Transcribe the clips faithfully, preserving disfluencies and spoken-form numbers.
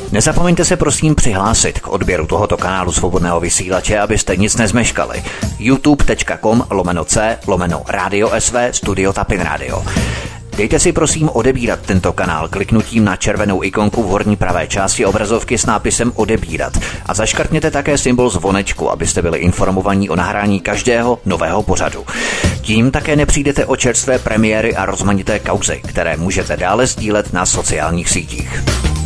Nezapomeňte se prosím přihlásit k odběru tohoto kanálu Svobodného vysílače, abyste nic nezmeškali. youtube.com lomeno c lomeno Radio S V Studio Tapin Radio. Dejte si prosím odebírat tento kanál kliknutím na červenou ikonku v horní pravé části obrazovky s nápisem odebírat a zaškrtněte také symbol zvonečku, abyste byli informovaní o nahrání každého nového pořadu. Tím také nepřijdete o čerstvé premiéry a rozmanité kauzy, které můžete dále sdílet na sociálních sítích.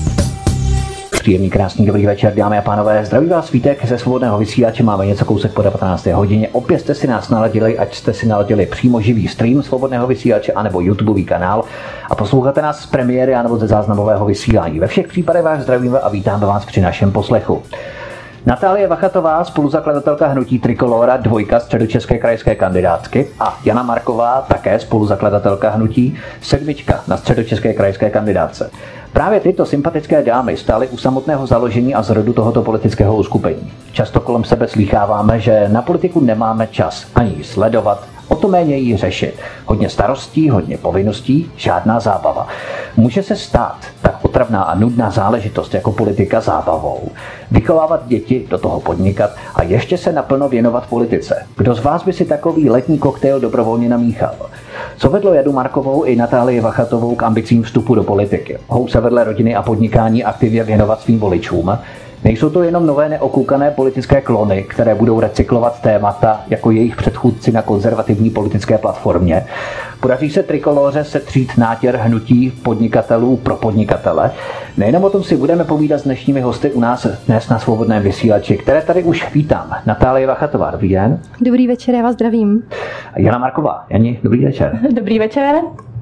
Příjemný, krásný, dobrý večer, dámy a pánové. Zdraví vás Vítek ze Svobodného vysílače. Máme něco kousek po devatenácté hodině. Opět jste si nás naladili, ať jste si naladili přímo živý stream Svobodného vysílače anebo YouTubeový kanál a posloucháte nás z premiéry anebo ze záznamového vysílání. Ve všech případech vás zdravíme a vítáme vás při našem poslechu. Natálie Vachatová, spoluzakladatelka hnutí Trikolóra, dvojka středočeské krajské kandidátky, a Jana Marková, také spoluzakladatelka hnutí, sedmička na středočeské krajské kandidátce. Právě tyto sympatické dámy stály u samotného založení a zrodu tohoto politického uskupení. Často kolem sebe slýcháváme, že na politiku nemáme čas ani ji sledovat, o to méně ji řešit. Hodně starostí, hodně povinností, žádná zábava. Může se stát tak otravná a nudná záležitost jako politika zábavou. Vychovávat děti, do toho podnikat a ještě se naplno věnovat politice. Kdo z vás by si takový letní koktejl dobrovolně namíchal? Co vedlo Janu Markovou i Natálii Vachatovou k ambicím vstupu do politiky? Mohou se vedle rodiny a podnikání aktivně věnovat svým voličům? Nejsou to jenom nové neokoukané politické klony, které budou recyklovat témata jako jejich předchůdci na konzervativní politické platformě? Podaří se Trikolóře setřít nátěr hnutí podnikatelů pro podnikatele? Nejenom o tom si budeme povídat s dnešními hosty u nás dnes na Svobodném vysílači, které tady už vítám. Natálie Vachatová, dobrý den. Dobrý večer, já vás zdravím. Jana Marková, Jani, dobrý večer. Dobrý večer.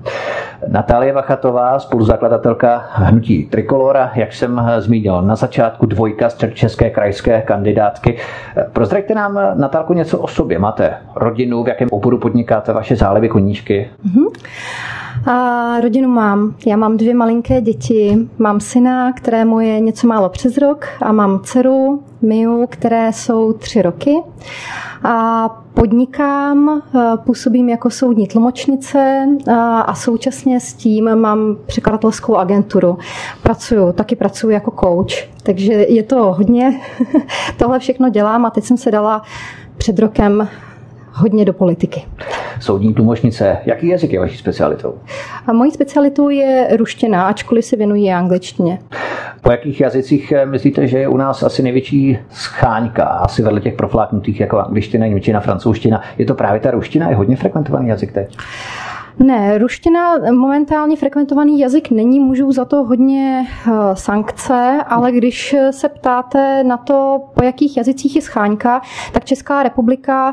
Natálie Vachatová, spoluzakladatelka hnutí Trikolóra, jak jsem zmínil na začátku, dvojka středočeské krajské kandidátky. Prozraďte nám, Natálko, něco o sobě. Máte rodinu, v jakém oboru podnikáte, vaše záliby, koníčky? Uh-huh. A rodinu mám. Já mám dvě malinké děti. Mám syna, kterému je něco málo přes rok, a mám dceru Miu, které jsou tři roky. A podnikám, působím jako soudní tlumočnice a současně s tím mám překladatelskou agenturu. Pracuju, taky pracuji jako coach, takže je to hodně. Tohle všechno dělám a teď jsem se dala před rokem hodně do politiky. Soudní tlumočnice. Jaký jazyk je vaší specialitou? A mojí specialitou je ruština, ačkoliv se věnuji angličtině. Po jakých jazycích myslíte, že je u nás asi největší scháňka? Asi vedle těch profláknutých jako angličtina, němčina, francouzština. Je to právě ta ruština? Je hodně frekventovaný jazyk teď? Ne, ruština momentálně frekventovaný jazyk není, můžou za to hodně sankce, ale když se ptáte na to, po jakých jazycích je scháňka, tak Česká republika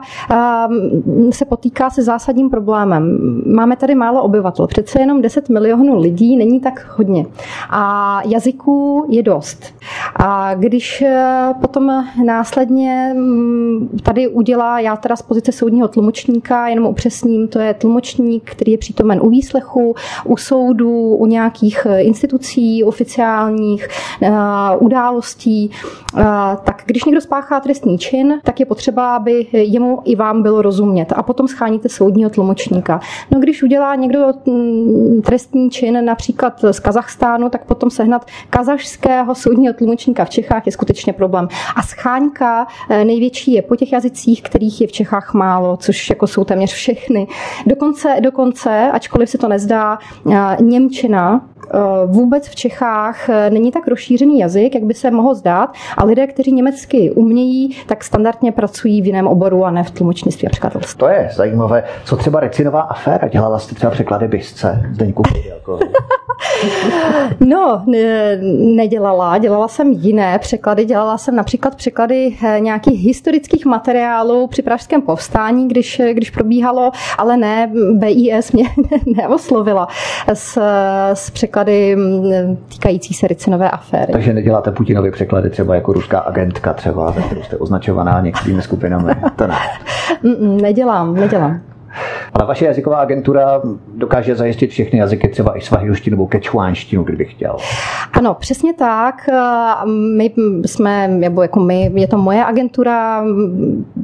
se potýká se zásadním problémem. Máme tady málo obyvatel, přece jenom deset milionů lidí není tak hodně. A jazyků je dost. A když potom následně tady udělá, já teda z pozice soudního tlumočníka, jenom upřesním, to je tlumočník, který je přítomen u výslechu, u soudů, u nějakých institucí oficiálních, událostí. Tak když někdo spáchá trestný čin, tak je potřeba, aby jemu i vám bylo rozumět. A potom scháníte soudního tlumočníka. No když udělá někdo trestný čin například z Kazachstánu, tak potom sehnat kazašského soudního tlumočníka v Čechách je skutečně problém. A scháňka největší je po těch jazycích, kterých je v Čechách málo, což jako jsou téměř všechny. Dokonce, dokonce ačkoliv se to nezdá, němčina vůbec v Čechách není tak rozšířený jazyk, jak by se mohlo zdát, a lidé, kteří německy umějí, tak standardně pracují v jiném oboru a ne v tlumočnictví a překladatelství. To je zajímavé. Co třeba Ricinová aféra? Dělala jste třeba překlady Bisce? Zdeňku Koudelko? No, ne, nedělala. Dělala jsem jiné překlady. Dělala jsem například překlady nějakých historických materiálů při pražském povstání, když, když probíhalo, ale ne, B I S mě neoslovila s, s překlady týkající se Ricinové aféry. Takže neděláte Putinovy překlady třeba jako ruská agentka třeba, za kterou jste označovaná některými skupinami? To ne. Nedělám, nedělám. Ale vaše jazyková agentura dokáže zajistit všechny jazyky, třeba i svahilštinu nebo kečuánštinu, kdybych chtěl. Ano, přesně tak. My jsme, nebo jako my, je to moje agentura,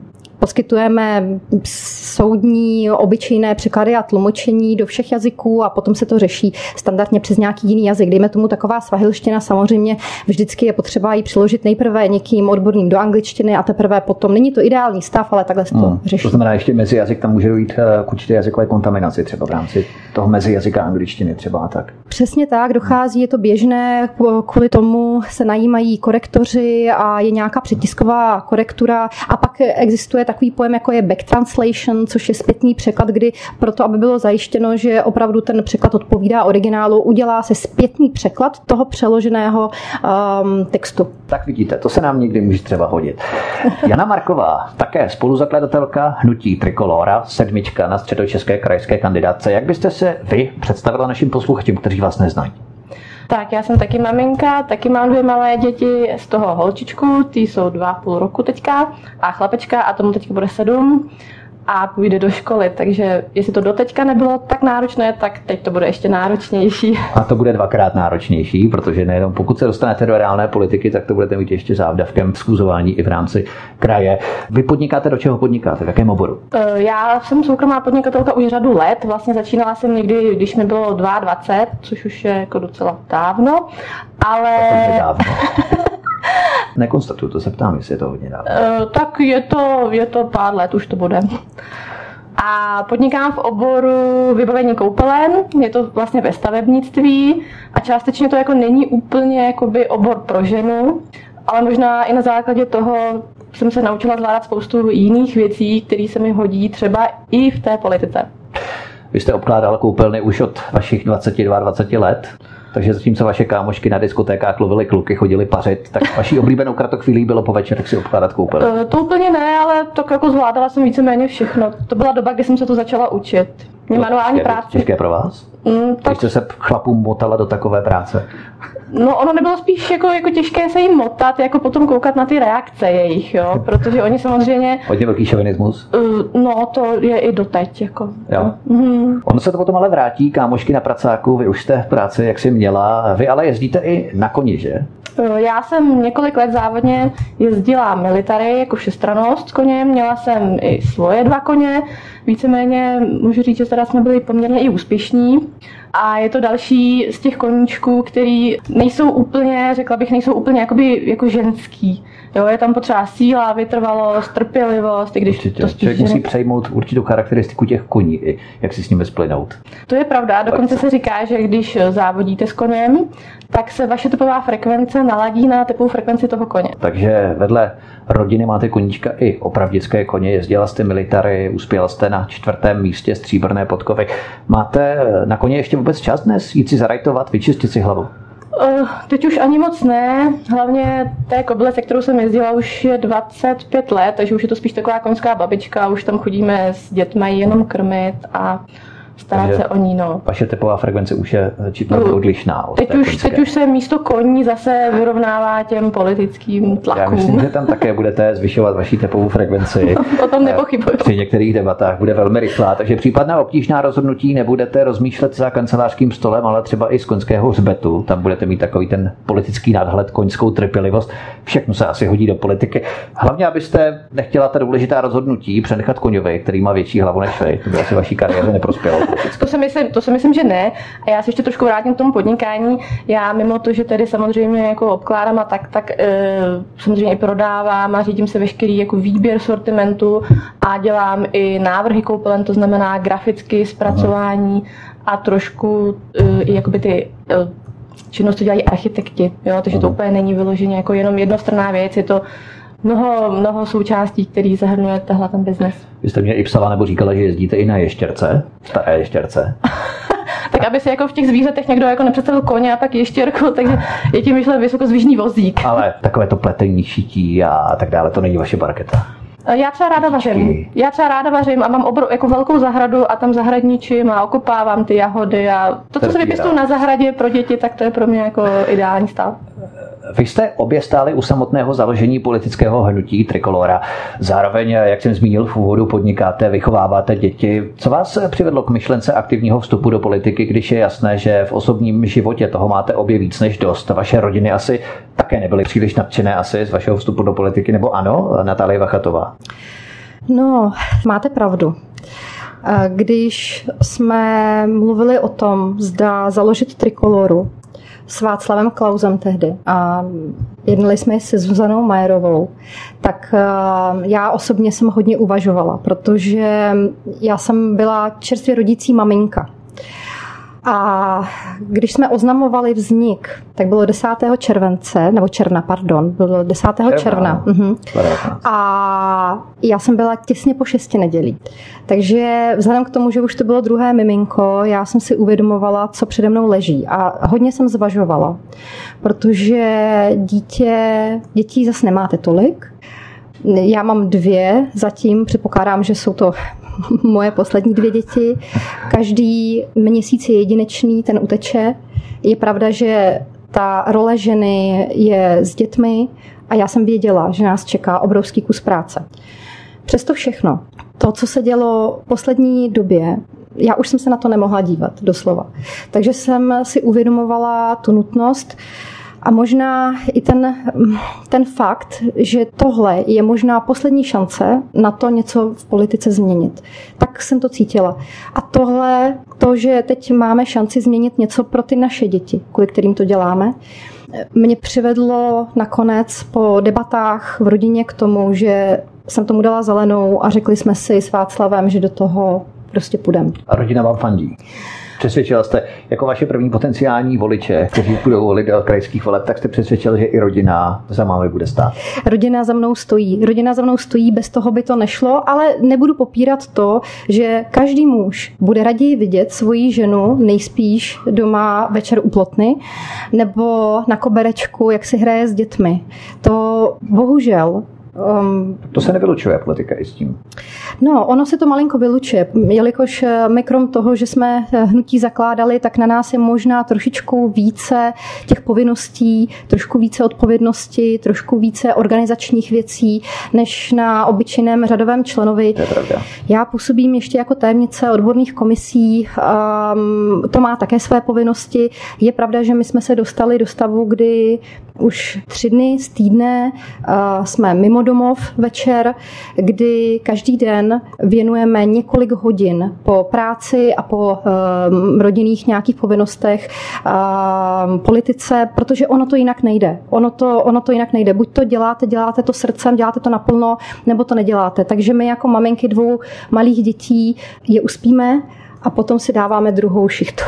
Poskytujeme soudní, obyčejné překlady a tlumočení do všech jazyků a potom se to řeší standardně přes nějaký jiný jazyk. Dejme tomu taková svahilština, samozřejmě vždycky je potřeba ji přiložit nejprve někým odborným do angličtiny a teprve potom. Není to ideální stav, ale takhle se to hmm. řeší. To znamená, ještě mezi jazyk tam může jít k určité jazykové kontaminaci třeba v rámci toho mezi jazyka angličtiny třeba tak. Přesně tak, dochází, je to běžné, kvůli tomu se najímají korektoři a je nějaká přetisková korektura a pak existuje takový pojem, jako je back translation, což je zpětný překlad, kdy proto, aby bylo zajištěno, že opravdu ten překlad odpovídá originálu, udělá se zpětný překlad toho přeloženého um, textu. Tak vidíte, to se nám někdy může třeba hodit. Jana Marková, také spoluzakladatelka hnutí Trikolóra, sedmička na středočeské krajské kandidátce. Jak byste se vy představila našim posluchačům, kteří vás neznají? Tak, já jsem taky maminka, taky mám dvě malé děti, z toho holčičku, ty jsou dva a půl roku teďka, a chlapečka a tomu teďka bude sedm a půjde do školy, takže jestli to doteďka nebylo tak náročné, tak teď to bude ještě náročnější. A to bude dvakrát náročnější, protože nejenom pokud se dostanete do reálné politiky, tak to budete mít ještě závdavkem schůzování i v rámci kraje. Vy podnikáte, do čeho podnikáte, v jakém oboru? Já jsem soukromá podnikatelka už řadu let, vlastně začínala jsem někdy, když mi bylo dvacet dva, což už je jako docela dávno, ale... To je dávno. Nekonstatuju, to se ptám, jestli je to hodně dávno. Uh, tak je to, je to pár let, už to bude. A podnikám v oboru vybavení koupelen, je to vlastně ve stavebnictví a částečně to jako není úplně jakoby obor pro ženu, ale možná i na základě toho jsem se naučila zvládat spoustu jiných věcí, které se mi hodí třeba i v té politice. Vy jste obkládala koupelny už od vašich dvacet dva dvacet let. Takže zatímco vaše kámošky na diskotékách lovily kluky, chodili pařit, tak vaší oblíbenou kratochvílí bylo po večerech si obkládat koupelny. To, to úplně ne, ale tak jako zvládala jsem víceméně všechno. To byla doba, kdy jsem se to začala učit. Mě manuální práce. Těžké pro vás? Mm, tak... Když jste se chlapům motala do takové práce? No ono nebylo spíš jako, jako těžké se jim motat, jako potom koukat na ty reakce jejich, jo, protože oni samozřejmě... Hodně velký šovinismus? Uh, no, to je i doteď, jako. Jo. Mm. Ono se to potom ale vrátí, kámošky na pracáku, vy už jste v práci, jak jsi měla, vy ale jezdíte i na koni, že? Já jsem několik let závodně jezdila military jako všestrannost s koněm, měla jsem i svoje dva koně, víceméně můžu říct, že teda jsme byli poměrně i úspěšní. A je to další z těch koníčků, který nejsou úplně, řekla bych, nejsou úplně jakoby, jako ženský. Jo, je tam potřeba síla, vytrvalost, trpělivost, i když určitě. to spíš... Člověk musí přejmout určitou charakteristiku těch koní, jak si s nimi splynout. To je pravda, dokonce se říká, že když závodíte s koněm, tak se vaše tepová frekvence naladí na tepovou frekvenci toho koně. Takže vedle rodiny máte koníčka i opravdické koně, jezdila jste military, uspěla jste na čtvrtém místě stříbrné podkovy. Máte na koně ještě vůbec čas dnes jít si zarajtovat, vyčistit si hlavu? Uh, teď už ani moc ne, hlavně té kobyle, se kterou jsem jezdila, už je dvacet pět let, takže už je to spíš taková koňská babička, už tam chodíme s dětmi jenom krmit a starat takže se o ní, no. Vaše tepová frekvence už je velmi odlišná od teď už, teď už se místo koní zase vyrovnává těm politickým tlakům. Já myslím, že tam také budete zvyšovat vaši tepovou frekvenci. O tom nepochybuji. Při některých debatách bude velmi rychlá, takže případná obtížná rozhodnutí nebudete rozmýšlet za kancelářským stolem, ale třeba i z koňského hřbetu. Tam budete mít takový ten politický nadhled, koňskou trpělivost. Všechno se asi hodí do politiky. Hlavně, abyste nechtěla ta důležitá rozhodnutí přenechat koňovi, který má větší hlavu než vy. To by asi vaší kariéře neprospělo. To si, myslím, to si myslím, že ne. A já se ještě trošku vrátím k tomu podnikání. Já mimo to, že tedy samozřejmě jako obkládám a tak, tak e, samozřejmě i prodávám a řídím se veškerý jako výběr sortimentu a dělám i návrhy koupelen, to znamená graficky zpracování a trošku e, i jakoby ty e, činnosti dělají architekti. Jo? Takže to úplně není vyloženě jako jenom jednostranná věc, je to Mnoho, mnoho součástí, který zahrnuje tehle ten biznes. Vy jste mě i psala nebo říkala, že jezdíte i na ještěrce, staré ještěrce. Tak aby si jako v těch zvířatech někdo jako nepředstavil koně a pak ještěrku, takže je tím myšlen vysokozvížný vozík. Ale takové to pletení, šití a tak dále, to není vaše parketa. Já třeba ráda vařím. Já třeba ráda vařím a mám obro, jako velkou zahradu a tam zahradničím a okopávám ty jahody a to, co se vypěstuju na zahradě pro děti, tak to je pro mě jako ideální stav. Vy jste obě stáli u samotného založení politického hnutí Trikolóra. Zároveň, jak jsem zmínil v úvodu, podnikáte, vychováváte děti. Co vás přivedlo k myšlence aktivního vstupu do politiky, když je jasné, že v osobním životě toho máte obě víc než dost? Vaše rodiny asi také nebyly příliš nadšené asi z vašeho vstupu do politiky, nebo ano, Natálie Vachatová? No, máte pravdu. Když jsme mluvili o tom, zda založit Trikoloru s Václavem Klausem tehdy a jednali jsme se Zuzanou Majerovou, tak já osobně jsem hodně uvažovala, protože já jsem byla čerstvě rodící maminka. A když jsme oznamovali vznik, tak bylo desátého července, nebo června, pardon, bylo desátého června. Uh-huh. A já jsem byla těsně po šesti nedělí. Takže vzhledem k tomu, že už to bylo druhé miminko, já jsem si uvědomovala, co přede mnou leží. A hodně jsem zvažovala, protože dítě, dětí zase nemáte tolik. Já mám dvě, zatím předpokládám, že jsou to moje poslední dvě děti. Každý měsíc je jedinečný, ten uteče. Je pravda, že ta role ženy je s dětmi a já jsem věděla, že nás čeká obrovský kus práce. Přesto všechno, to, co se dělo v poslední době, já už jsem se na to nemohla dívat, doslova. Takže jsem si uvědomovala tu nutnost a možná i ten, ten fakt, že tohle je možná poslední šance na to něco v politice změnit. Tak jsem to cítila. A tohle, to, že teď máme šanci změnit něco pro ty naše děti, kvůli kterým to děláme, mě přivedlo nakonec po debatách v rodině k tomu, že jsem tomu dala zelenou a řekli jsme si s Václavem, že do toho prostě půjdeme. A rodina vám fandí? Přesvědčila jste, jako vaše první potenciální voliče, kteří budou volit do krajských voleb, tak jste přesvědčil, že i rodina za vámi bude stát. Rodina za mnou stojí. Rodina za mnou stojí, bez toho by to nešlo, ale nebudu popírat to, že každý muž bude raději vidět svoji ženu nejspíš doma večer u plotny nebo na koberečku, jak si hraje s dětmi. To bohužel Um, to se nevylučuje politika i s tím. No, ono se to malinko vylučuje, jelikož my krom toho, že jsme hnutí zakládali, tak na nás je možná trošičku více těch povinností, trošku více odpovědnosti, trošku více organizačních věcí, než na obyčejném řadovém členovi. To je pravda. Já působím ještě jako tajemnice odborných komisí, um, to má také své povinnosti. Je pravda, že my jsme se dostali do stavu, kdy už tři dny z týdne uh, jsme mimo domov večer, kdy každý den věnujeme několik hodin po práci a po um, rodinných nějakých povinnostech um, politice, protože ono to jinak nejde. Ono to, ono to jinak nejde. Buď to děláte, děláte to srdcem, děláte to naplno, nebo to neděláte. Takže my jako maminky dvou malých dětí je uspíme a potom si dáváme druhou šichtu.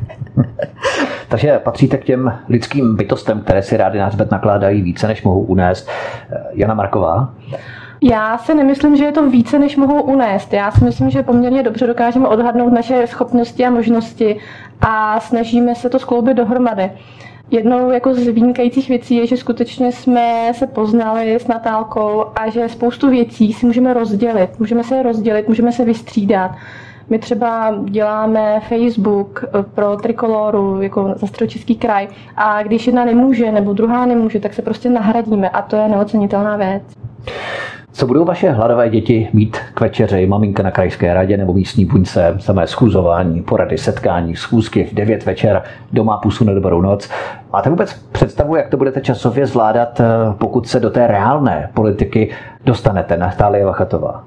Takže patříte k těm lidským bytostem, které si rády na hřbet nakládají více, než mohou unést. Jana Marková? Já si nemyslím, že je to více, než mohou unést. Já si myslím, že poměrně dobře dokážeme odhadnout naše schopnosti a možnosti a snažíme se to skloubit dohromady. Jednou jako z vynikajících věcí je, že skutečně jsme se poznali s Natálkou a že spoustu věcí si můžeme rozdělit. Můžeme se je rozdělit, můžeme se vystřídat. My třeba děláme Facebook pro Trikoloru, jako za Středočeský kraj, a když jedna nemůže nebo druhá nemůže, tak se prostě nahradíme a to je neocenitelná věc. Co budou vaše hladové děti mít k večeři? Maminka na krajské radě nebo místní buňce, samé schůzování, porady, setkání, schůzky v devět večer, doma pusu na dobrou noc. Máte vůbec představu, jak to budete časově zvládat, pokud se do té reálné politiky dostanete? Natálie Vachatová.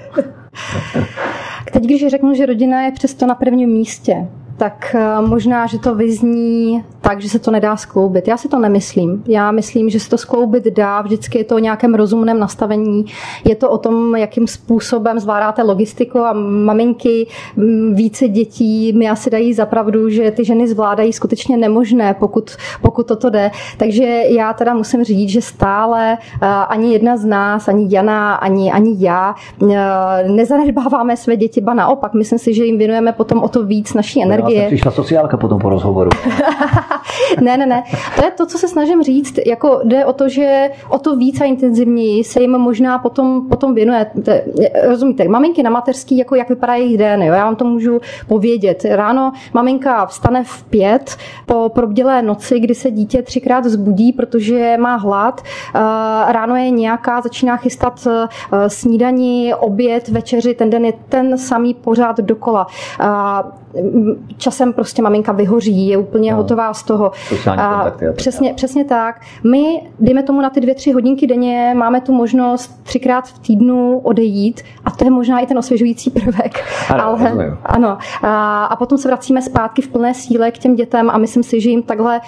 Teď, když řeknu, že rodina je přesto na prvním místě, tak možná, že to vyzní tak, že se to nedá skloubit. Já si to nemyslím. Já myslím, že se to skloubit dá. Vždycky je to o nějakém rozumném nastavení. Je to o tom, jakým způsobem zvládáte logistiku a maminky více dětí mi asi dají za pravdu, že ty ženy zvládají skutečně nemožné, pokud, pokud toto jde. Takže já teda musím říct, že stále ani jedna z nás, ani Jana, ani, ani já nezanedbáváme své děti, ba naopak. Myslím si, že jim věnujeme potom o to víc naší energie. Já jsem přišla sociálka potom po rozhovoru. ne, ne, ne. To je to, co se snažím říct. Jako jde o to, že o to víc a intenzivněji se jim možná potom, potom věnuje. Rozumíte, maminky na mateřský, jako jak vypadá jejich den, jo? Já vám to můžu povědět. Ráno maminka vstane v pět po probdělé noci, kdy se dítě třikrát vzbudí, protože má hlad. Ráno je nějaká, začíná chystat snídani, oběd, večeři, ten den je ten samý pořád dokola. Časem prostě maminka vyhoří, je úplně no. hotová z toho, toho. Sociální kontakty. A přesně, přesně tak. My, dejme tomu na ty dvě, tři hodinky denně, máme tu možnost třikrát v týdnu odejít a to je možná i ten osvěžující prvek. Ano, ale, ano. A, a potom se vracíme zpátky v plné síle k těm dětem a myslím si, že jim takhle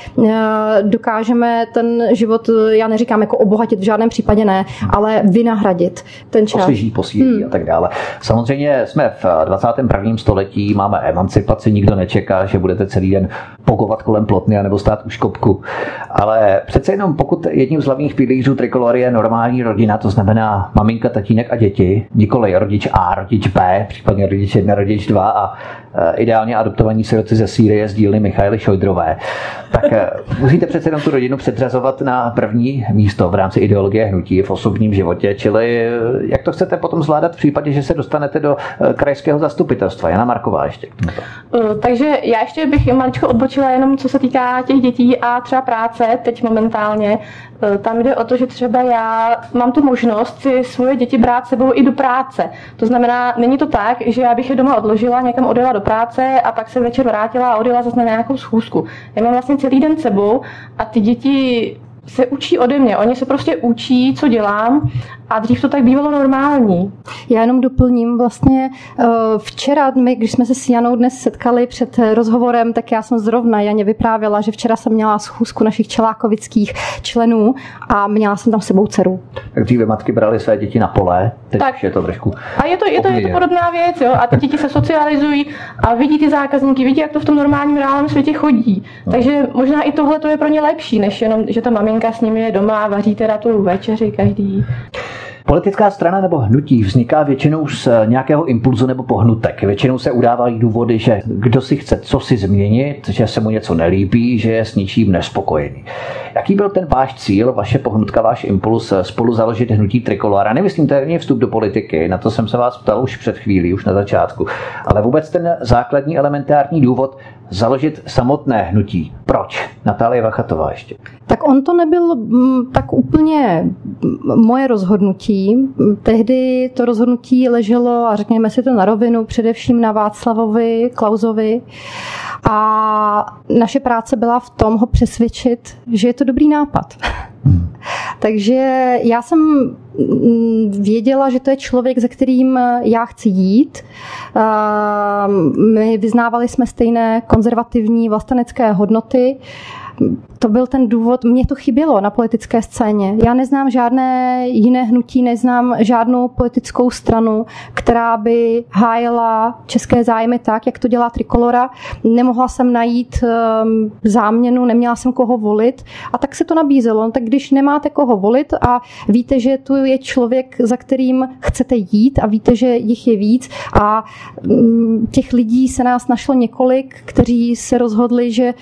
dokážeme ten život, já neříkám jako obohatit, v žádném případě ne, ale vynahradit ten čas. Osvěží, posílí hmm. a tak dále. Samozřejmě jsme v dvacátém prvním století, máme emancipaci, nikdo nečeká, že budete celý den pogovat kolem plotny anebo stát u škopku. Ale přece jenom pokud jedním z hlavních pilířů Trikolory je normální rodina, to znamená maminka, tatínek a děti, nikoli rodič A, rodič B, případně rodič jedna, rodič dva a ideálně adoptovaní siroci ze Sýrie z dílny Michaely Šojdrové, tak musíte přece jenom tu rodinu předřazovat na první místo v rámci ideologie hnutí v osobním životě, čili jak to chcete potom zvládat v případě, že se dostanete do krajského zastupitelstva? Jana Marková ještě. Takže já ještě bych maličko odbočila jenom co se týká těch dětí a třeba práce teď momentálně. Tam jde o to, že třeba já mám tu možnost si svoje děti brát sebou i do práce. To znamená, není to tak, že já bych je doma odložila, někam odjela do práce a pak se večer vrátila a odjela zase na nějakou schůzku. Já mám vlastně celý den sebou a ty děti se učí ode mě. Oni se prostě učí, co dělám a dřív to tak bývalo normální. Já jenom doplním vlastně včera, my, když jsme se s Janou dnes setkali před rozhovorem, tak já jsem zrovna Janě vyprávěla, že včera jsem měla schůzku našich čelákovických členů a měla jsem tam s sebou dceru. Tak dříve matky brali své děti na pole, teď tak. Je to trošku... A je to, je to, je to podobná věc, jo? A ty děti se socializují a vidí ty zákazníky, vidí, jak to v tom normálním reálném světě chodí. No. Takže možná i tohle to je pro ně lepší, než jenom, že ta maminka s nimi je doma a vaří teda tu večeři každý. Politická strana nebo hnutí vzniká většinou z nějakého impulzu nebo pohnutek. Většinou se udávají důvody, že kdo si chce co si změnit, že se mu něco nelíbí, že je s ničím nespokojený. Jaký byl ten váš cíl, vaše pohnutka, váš impuls spolu založit hnutí Trikolora? Nemyslím téměř vstup do politiky, na to jsem se vás ptal už před chvílí, už na začátku, ale vůbec ten základní elementární důvod založit samotné hnutí. Proč? Natálie Vachatová ještě. Tak on to nebyl m, tak úplně moje rozhodnutí. Tehdy to rozhodnutí leželo, a řekněme si to na rovinu, především na Václavovi Klausovi. A naše práce byla v tom ho přesvědčit, že je to dobrý nápad. Hmm. Takže já jsem věděla, že to je člověk, za kterým já chci jít. My vyznávali jsme stejné konzervativní vlastenecké hodnoty. To byl ten důvod, mně to chybělo na politické scéně. Já neznám žádné jiné hnutí, neznám žádnou politickou stranu, která by hájila české zájmy tak, jak to dělá Trikolora. Nemohla jsem najít um, záměnu, neměla jsem koho volit a tak se to nabízelo. No, tak když nemáte koho volit a víte, že tu je člověk, za kterým chcete jít a víte, že jich je víc a um, těch lidí se nás našlo několik, kteří se rozhodli, že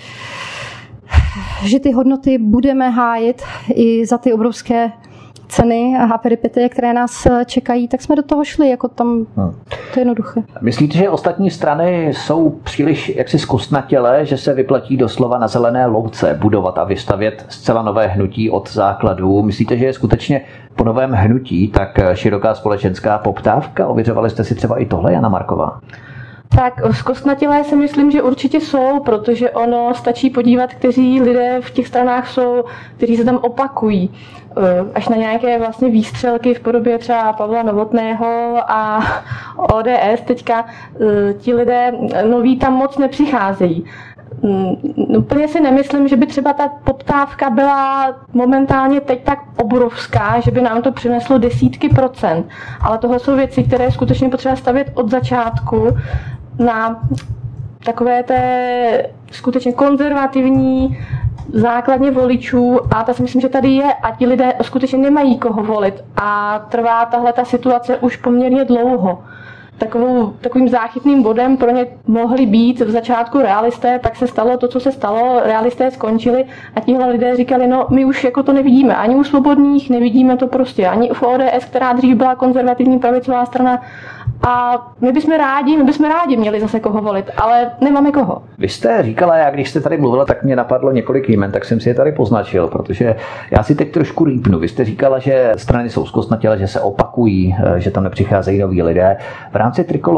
že ty hodnoty budeme hájit i za ty obrovské ceny a peripetie, které nás čekají, tak jsme do toho šli, jako tam hmm. to je jednoduché. Myslíte, že ostatní strany jsou příliš jaksi zkostnatělé, že se vyplatí doslova na zelené louce budovat a vystavět zcela nové hnutí od základů? Myslíte, že je skutečně po novém hnutí tak široká společenská poptávka? Ověřovali jste si třeba i tohle, Jana Marková? Tak zkostnatělé si myslím, že určitě jsou, protože ono stačí podívat, kteří lidé v těch stranách jsou, kteří se tam opakují. Až na nějaké vlastně výstřelky v podobě třeba Pavla Novotného a O D S teďka ti lidé noví tam moc nepřicházejí. Úplně si nemyslím, že by třeba ta poptávka byla momentálně teď tak obrovská, že by nám to přineslo desítky procent. Ale tohle jsou věci, které je skutečně potřeba stavět od začátku na takové té skutečně konzervativní základně voličů a ta si myslím, že tady je a ti lidé skutečně nemají koho volit a trvá tahle ta situace už poměrně dlouho. Takovou, takovým záchytným bodem pro ně mohli být v začátku realisté, pak se stalo to, co se stalo, realisté skončili a tihle lidé říkali, no my už jako to nevidíme, ani u svobodných nevidíme to prostě, ani u O D S, která dřív byla konzervativní pravicová strana a my bychom rádi, my bychom rádi měli zase koho volit, ale nemáme koho. Vy jste říkala, já když jste tady mluvila, tak mě napadlo několik jmen, tak jsem si je tady poznačil, protože já si teď trošku rýpnu. Vy jste říkala, že strany jsou zkostnatělé, že se opakují, že tam nepřicházejí noví lidé. V rámci Trikolory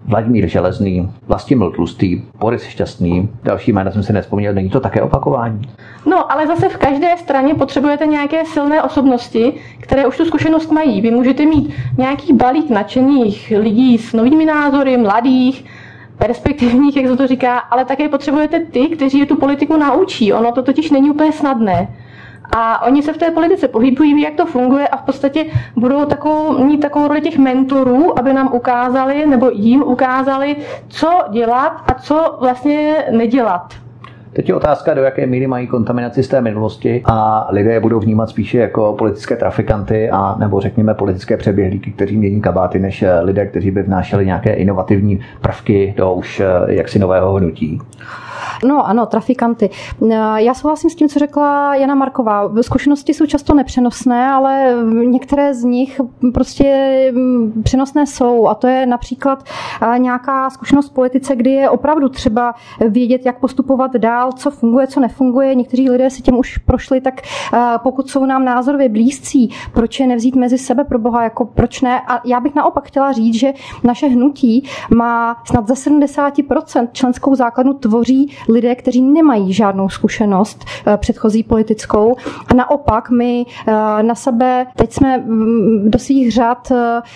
Vladimír Železný, Vlastimil Tlustý, Boris Šťastný, další jména jsem si nevzpomněl, není to také opakování? No, ale zase v každé straně potřebujete nějaké silné osobnosti, které už tu zkušenost mají. Vy můžete mít nějaký balík nadšených lidí s novými názory, mladých, perspektivních, jak se to říká, ale také potřebujete ty, kteří je tu politiku naučí. Ono to totiž není úplně snadné. A oni se v té politice pohybují, ví, jak to funguje a v podstatě budou takovou, mít takovou roli těch mentorů, aby nám ukázali, nebo jim ukázali, co dělat a co vlastně nedělat. Teď je otázka, do jaké míry mají kontaminaci z té minulosti a lidé je budou vnímat spíše jako politické trafikanty a nebo řekněme politické přeběhlíky, kteří mění kabáty, než lidé, kteří by vnášeli nějaké inovativní prvky do už jaksi nového hnutí. No ano, trafikanty. Já souhlasím s tím, co řekla Jana Marková. Zkušenosti jsou často nepřenosné, ale některé z nich prostě přenosné jsou. A to je například nějaká zkušenost v politice, kdy je opravdu třeba vědět, jak postupovat dál, co funguje, co nefunguje. Někteří lidé si tím už prošli, tak pokud jsou nám názorově blízcí, proč je nevzít mezi sebe pro Boha, jako proč ne? A já bych naopak chtěla říct, že naše hnutí má snad ze sedmdesát procent členskou základnu tvoří lidé, kteří nemají žádnou zkušenost předchozí politickou. A naopak my na sebe, teď jsme do svých řad,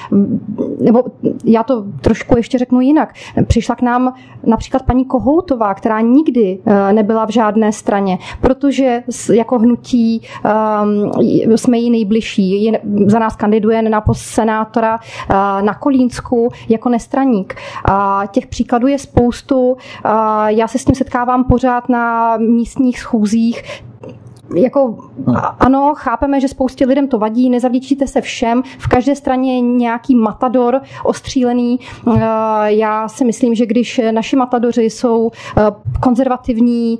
nebo já to trošku ještě řeknu jinak, přišla k nám například paní Kohoutová, která nikdy nebyla v žádné straně, protože jako hnutí jsme jí nejbližší. Za nás kandiduje na post senátora na Kolínsku jako nestraník. Těch příkladů je spoustu. Já se s tím setkávám pořád na místních schůzích. Jako, ano, chápeme, že spoustě lidem to vadí, nezavděčíte se všem, v každé straně je nějaký matador ostřílený. Já si myslím, že když naši matadoři jsou konzervativní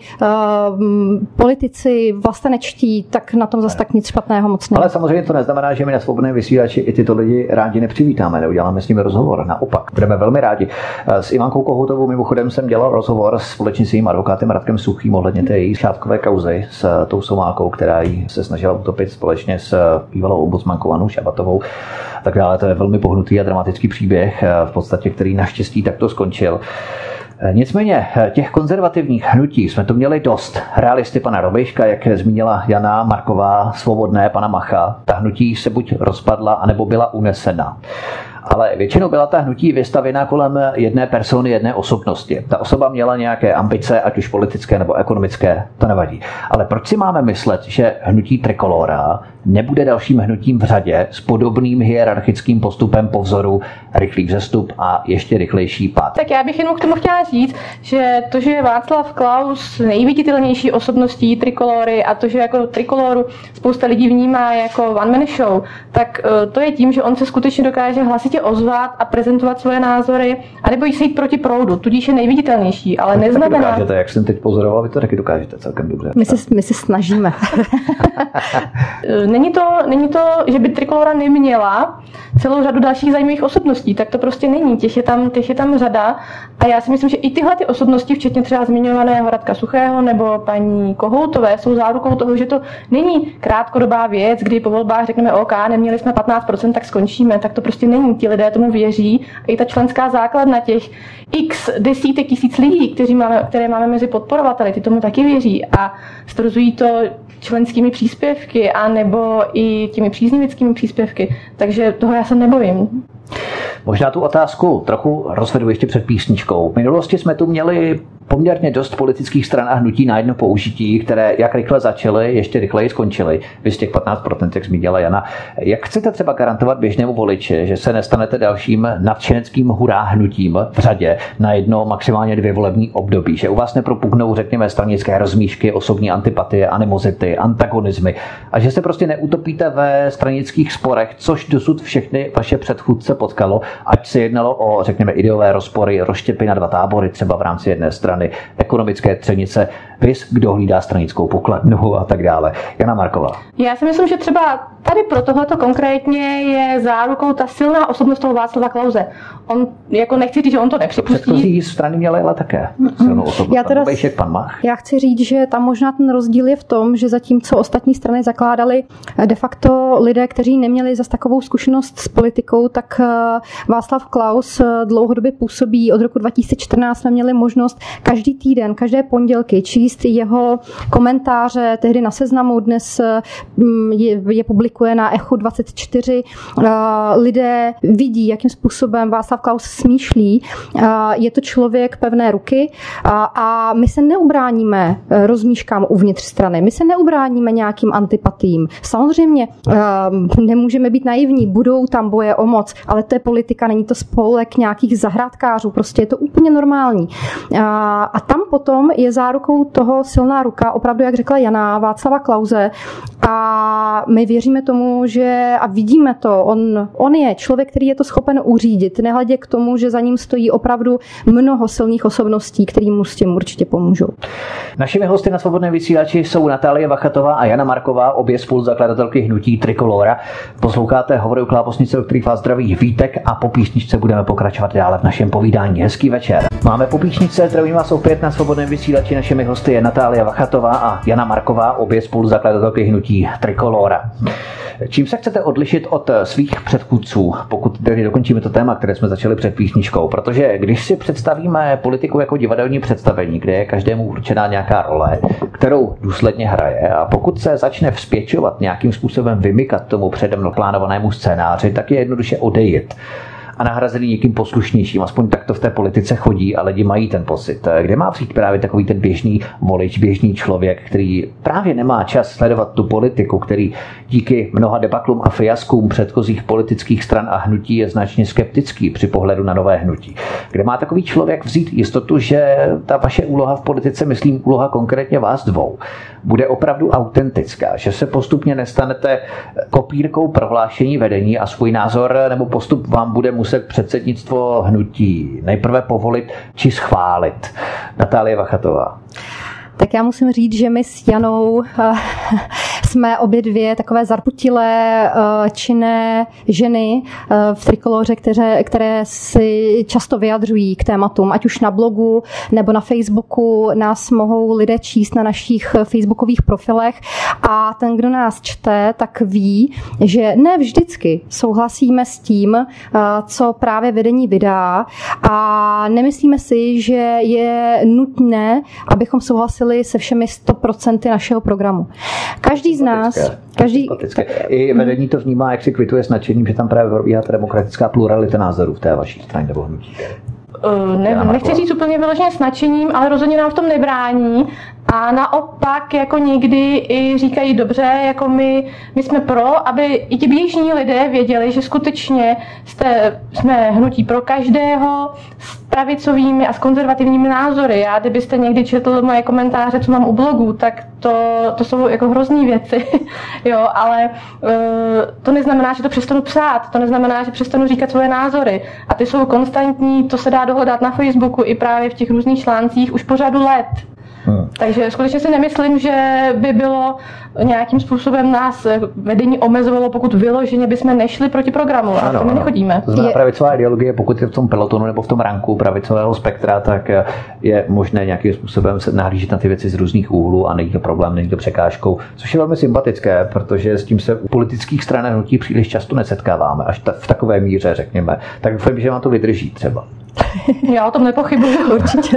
politici, vlastenečtí, tak na tom zase tak nic špatného moc není. Ale samozřejmě to neznamená, že my na Svobodném vysílači i tyto lidi rádi nepřivítáme, neuděláme s nimi rozhovor, naopak, budeme velmi rádi. S Ivankou Kohoutovou mimochodem jsem dělal rozhovor společně s jejím advokátem Radkem Suchým ohledně té její šátkové kauzy s tou Somálkou, která jí se snažila utopit společně s bývalou ombudsmankou Annou Šabatovou. Tak dále, to je velmi pohnutý a dramatický příběh, v podstatě, který naštěstí takto skončil. Nicméně těch konzervativních hnutí jsme tu měli dost. Realisty pana Robejška, jak zmínila Jana Marková, Svobodné pana Macha, ta hnutí se buď rozpadla, anebo byla unesena. Ale většinou byla ta hnutí vystavěná kolem jedné persony, jedné osobnosti. Ta osoba měla nějaké ambice, ať už politické nebo ekonomické, to nevadí. Ale proč si máme myslet, že hnutí Trikolóra nebude dalším hnutím v řadě s podobným hierarchickým postupem po vzoru rychlý vzestup a ještě rychlejší pád? Tak já bych jenom k tomu chtěla říct, že to, že je Václav Klaus nejviditelnější osobností Trikolóry a to, že jako Trikolóru spousta lidí vnímá jako one man show, tak to je tím, že on se skutečně dokáže hlasitě ozvat a prezentovat svoje názory, anebo jít jít proti proudu, tudíž je nejviditelnější, ale to neznamená... Dokážete, jak jsem teď pozoroval, vy to taky dokážete celkem dobře. My se, my se snažíme. Není to, není to, že by Trikolóra neměla celou řadu dalších zajímavých osobností, tak to prostě není. Těch je tam, těch je tam řada a já si myslím, že i tyhle ty osobnosti, včetně třeba zmiňovaného Radka Suchého nebo paní Kohoutové, jsou zárukou toho, že to není krátkodobá věc, kdy po volbách řekneme OK, neměli jsme patnáct procent, tak skončíme, tak to prostě není. Ti lidé tomu věří a i ta členská základna těch x desítek tisíc lidí, kteří máme, které máme mezi podporovateli, ty tomu taky věří a stvrzují to členskými příspěvky a nebo i těmi příznivickými příspěvky. Takže toho já se nebojím. Možná tu otázku trochu rozvedu ještě před písničkou. V minulosti jsme tu měli poměrně dost politických stran a hnutí na jedno použití, které jak rychle začaly, ještě rychleji skončily. Vy z těch patnáct procent, jak zmínila Jana. Jak chcete třeba garantovat běžnému voliči, že se nestanete dalším nadšeneckým hurá hnutím v řadě na jedno, maximálně dvě volební období? Že u vás nepropuknou, řekněme, stranické rozmíšky, osobní antipatie, animozity, antagonizmy a že se prostě neutopíte ve stranických sporech, což dosud všechny vaše předchůdce potkalo, ať se jednalo o, řekněme, ideové rozpory, rozštěpy na dva tábory třeba v rámci jedné strany, strany, ekonomické třenice, vys, kdo hlídá stranickou pokladnu a tak dále. Jana Marková. Já si myslím, že třeba tady pro tohleto konkrétně je zárukou ta silná osobnost toho Václava Klause. On, jako nechci říct, že on to nepřipustí. Předchozí strany měly ale také silnou osobnost. Já, teda, pan Mach. já chci říct, že tam možná ten rozdíl je v tom, že zatímco ostatní strany zakládaly de facto lidé, kteří neměli zas takovou zkušenost s politikou, tak Václav Klaus dlouhodobě působí. Od roku dva tisíce čtrnáct jsme měli možnost každý týden, každé pondělky číst jeho komentáře, tehdy na Seznamu, dnes je, je publikuje na Echu dvacet čtyři. Lidé vidí, jakým způsobem Václav Klaus smýšlí. Je to člověk pevné ruky a my se neubráníme rozmíškám uvnitř strany. My se neubráníme nějakým antipatím. Samozřejmě nemůžeme být naivní, budou tam boje o moc, ale to je politika, není to spolek nějakých zahrádkářů, prostě je to úplně normální. A tam potom je zárukou toho silná ruka, opravdu, jak řekla Jana, Václava Klause, a my věříme tomu, že a vidíme to, on, on je člověk, který je to schopen uřídit, nehledě k tomu, že za ním stojí opravdu mnoho silných osobností, kterým mu s tím určitě pomůžou. Našimi hosty na Svobodném vysílači jsou Natálie Vachatová a Jana Marková, obě spoluzakladatelky hnutí Trikolóra. Posloucháte Hovory u Klábosnice, o kterých vás zdraví Vítek, a po písničce budeme pokračovat dále v našem povídání. Hezký večer. Máme po písničce, zdravím vás opět na Svobodném vysílači. Našimi hosty je Natálie Vachatová a Jana Marková, obě spoluzakladatelky hnutí Trikolóra. Čím se chcete odlišit od svých předchůdců, pokud tedy dokončíme to téma, které jsme začali před písničkou? Protože když si představíme politiku jako divadelní představení, kde je každému určená nějaká role, kterou důsledně hraje, a pokud se začne vzpěčovat, nějakým způsobem vymykat tomu předem plánovanému scénáři, tak je jednoduše odejít a nahrazený někým poslušnějším. Aspoň tak to v té politice chodí a lidi mají ten pocit. Kde má přijít právě takový ten běžný volič, běžný člověk, který právě nemá čas sledovat tu politiku, který díky mnoha debaklům a fiaskům předchozích politických stran a hnutí je značně skeptický při pohledu na nové hnutí. Kde má takový člověk vzít jistotu, že ta vaše úloha v politice, myslím úloha konkrétně vás dvou, bude opravdu autentická, že se postupně nestanete kopírkou prohlášení vedení a svůj názor nebo postup vám bude muset předsednictvo hnutí nejprve povolit či schválit. Natálie Vachatová. Tak já musím říct, že my s Janou uh, jsme obě dvě takové zarputilé, uh, činné ženy uh, v Trikolóře, které, které si často vyjadřují k tématům, ať už na blogu nebo na Facebooku. Nás mohou lidé číst na našich facebookových profilech a ten, kdo nás čte, tak ví, že ne vždycky souhlasíme s tím, uh, co právě vedení vydá, a nemyslíme si, že je nutné, abychom souhlasili se všemi sto procent našeho programu. Každý z nás... Každý... I vedení to vnímá, jak si kvituje s nadšením, že tam právě probíhá ta demokratická pluralita názorů v té vaší straně nebo hnutí. Ne, nechci říct úplně vyloženě s nadšením, ale rozhodně nám v tom nebrání. A naopak jako někdy i říkají dobře, jako my, my jsme pro, aby i ti běžní lidé věděli, že skutečně jste, jsme hnutí pro každého s pravicovými a s konzervativními názory. Já kdybyste někdy četl moje komentáře, co mám u blogu, tak to, to jsou jako hrozný věci. Jo, ale uh, to neznamená, že to přestanu psát, to neznamená, že přestanu říkat svoje názory. A ty jsou konstantní, to se dá dohledat na Facebooku i právě v těch různých článcích už po řadu let. Hmm. Takže skutečně si nemyslím, že by bylo nějakým způsobem nás vedení omezovalo, pokud vyloženě bychom nešli proti programu. A to my nechodíme. To znamená, pravicová ideologie, pokud je v tom pelotonu nebo v tom ranku pravicového spektra, tak je možné nějakým způsobem se nahlížet na ty věci z různých úhlů a není to problém, není to překážkou, což je velmi sympatické, protože s tím se u politických stran a hnutí příliš často nesetkáváme, až v takové míře, řekněme. Tak doufám, že vám to vydrží třeba. Já o tom nepochybuji určitě.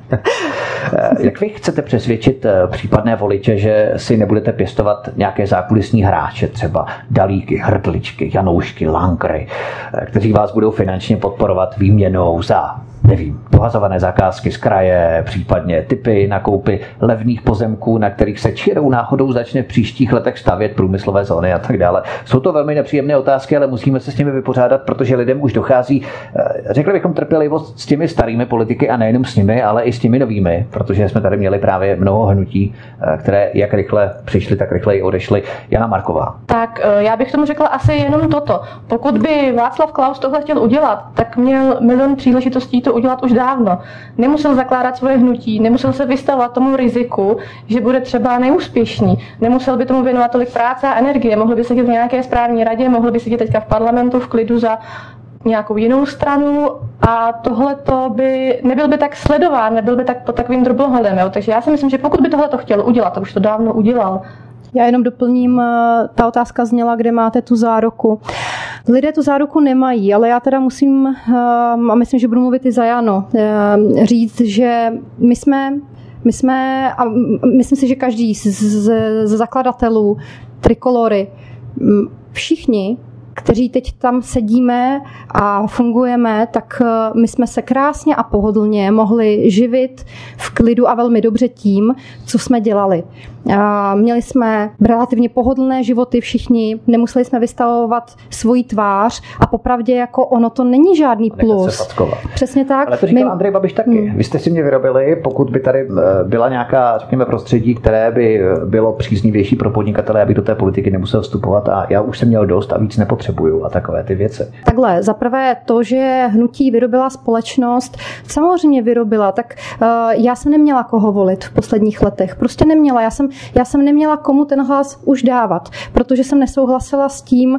Jak vy chcete přesvědčit případné voliče, že si nebudete pěstovat nějaké zákulisní hráče, třeba Dalíky, Hrdličky, Janoušky, Lankry, kteří vás budou finančně podporovat výměnou za, nevím, dohazované zakázky z kraje, případně typy na koupy levných pozemků, na kterých se čirou náhodou začne v příštích letech stavět průmyslové zóny a tak dále. Jsou to velmi nepříjemné otázky, ale musíme se s nimi vypořádat, protože lidem už dochází, řekli bychom trpělivě, trpělivost s těmi starými politiky a nejenom s nimi, ale i s těmi novými, protože jsme tady měli právě mnoho hnutí, které jak rychle přišly, tak rychle i odešly. Jana Marková. Tak já bych tomu řekla asi jenom toto. Pokud by Václav Klaus tohle chtěl udělat, tak měl milion příležitostí to udělat už dávno. Nemusel zakládat svoje hnutí, nemusel se vystavovat tomu riziku, že bude třeba neúspěšný. Nemusel by tomu věnovat tolik práce a energie. Mohl by sedět v nějaké správní radě, mohl by sedět teďka v parlamentu v klidu za nějakou jinou stranu a tohleto by nebyl by tak sledován, nebyl by tak pod takovým drobnohledem. Jo? Takže já si myslím, že pokud by tohleto chtěl udělat, tak už to dávno udělal. Já jenom doplním, ta otázka zněla, kde máte tu záruku. Lidé tu záruku nemají, ale já teda musím, a myslím, že budu mluvit i za Jano, říct, že my jsme, my jsme a myslím si, že každý z, z, z zakladatelů Trikolory, všichni, kteří teď tam sedíme a fungujeme, tak my jsme se krásně a pohodlně mohli živit v klidu a velmi dobře tím, co jsme dělali. A měli jsme relativně pohodlné životy všichni, nemuseli jsme vystavovat svoji tvář a popravdě jako ono to není žádný plus. Přesně tak. Ale to říkal My... Andrej Babiš taky. Hmm. Vy jste si mě vyrobili, pokud by tady byla nějaká, řekněme, prostředí, které by bylo příznivější pro podnikatele, aby do té politiky nemusel vstupovat a já už jsem měl dost a víc nepotřebuju a takové ty věci. Takhle, zaprvé to, že hnutí vyrobila společnost, samozřejmě vyrobila, tak uh, já jsem neměla koho volit v posledních letech. Prostě neměla. Já jsem Já jsem neměla komu ten hlas už dávat, protože jsem nesouhlasila s tím,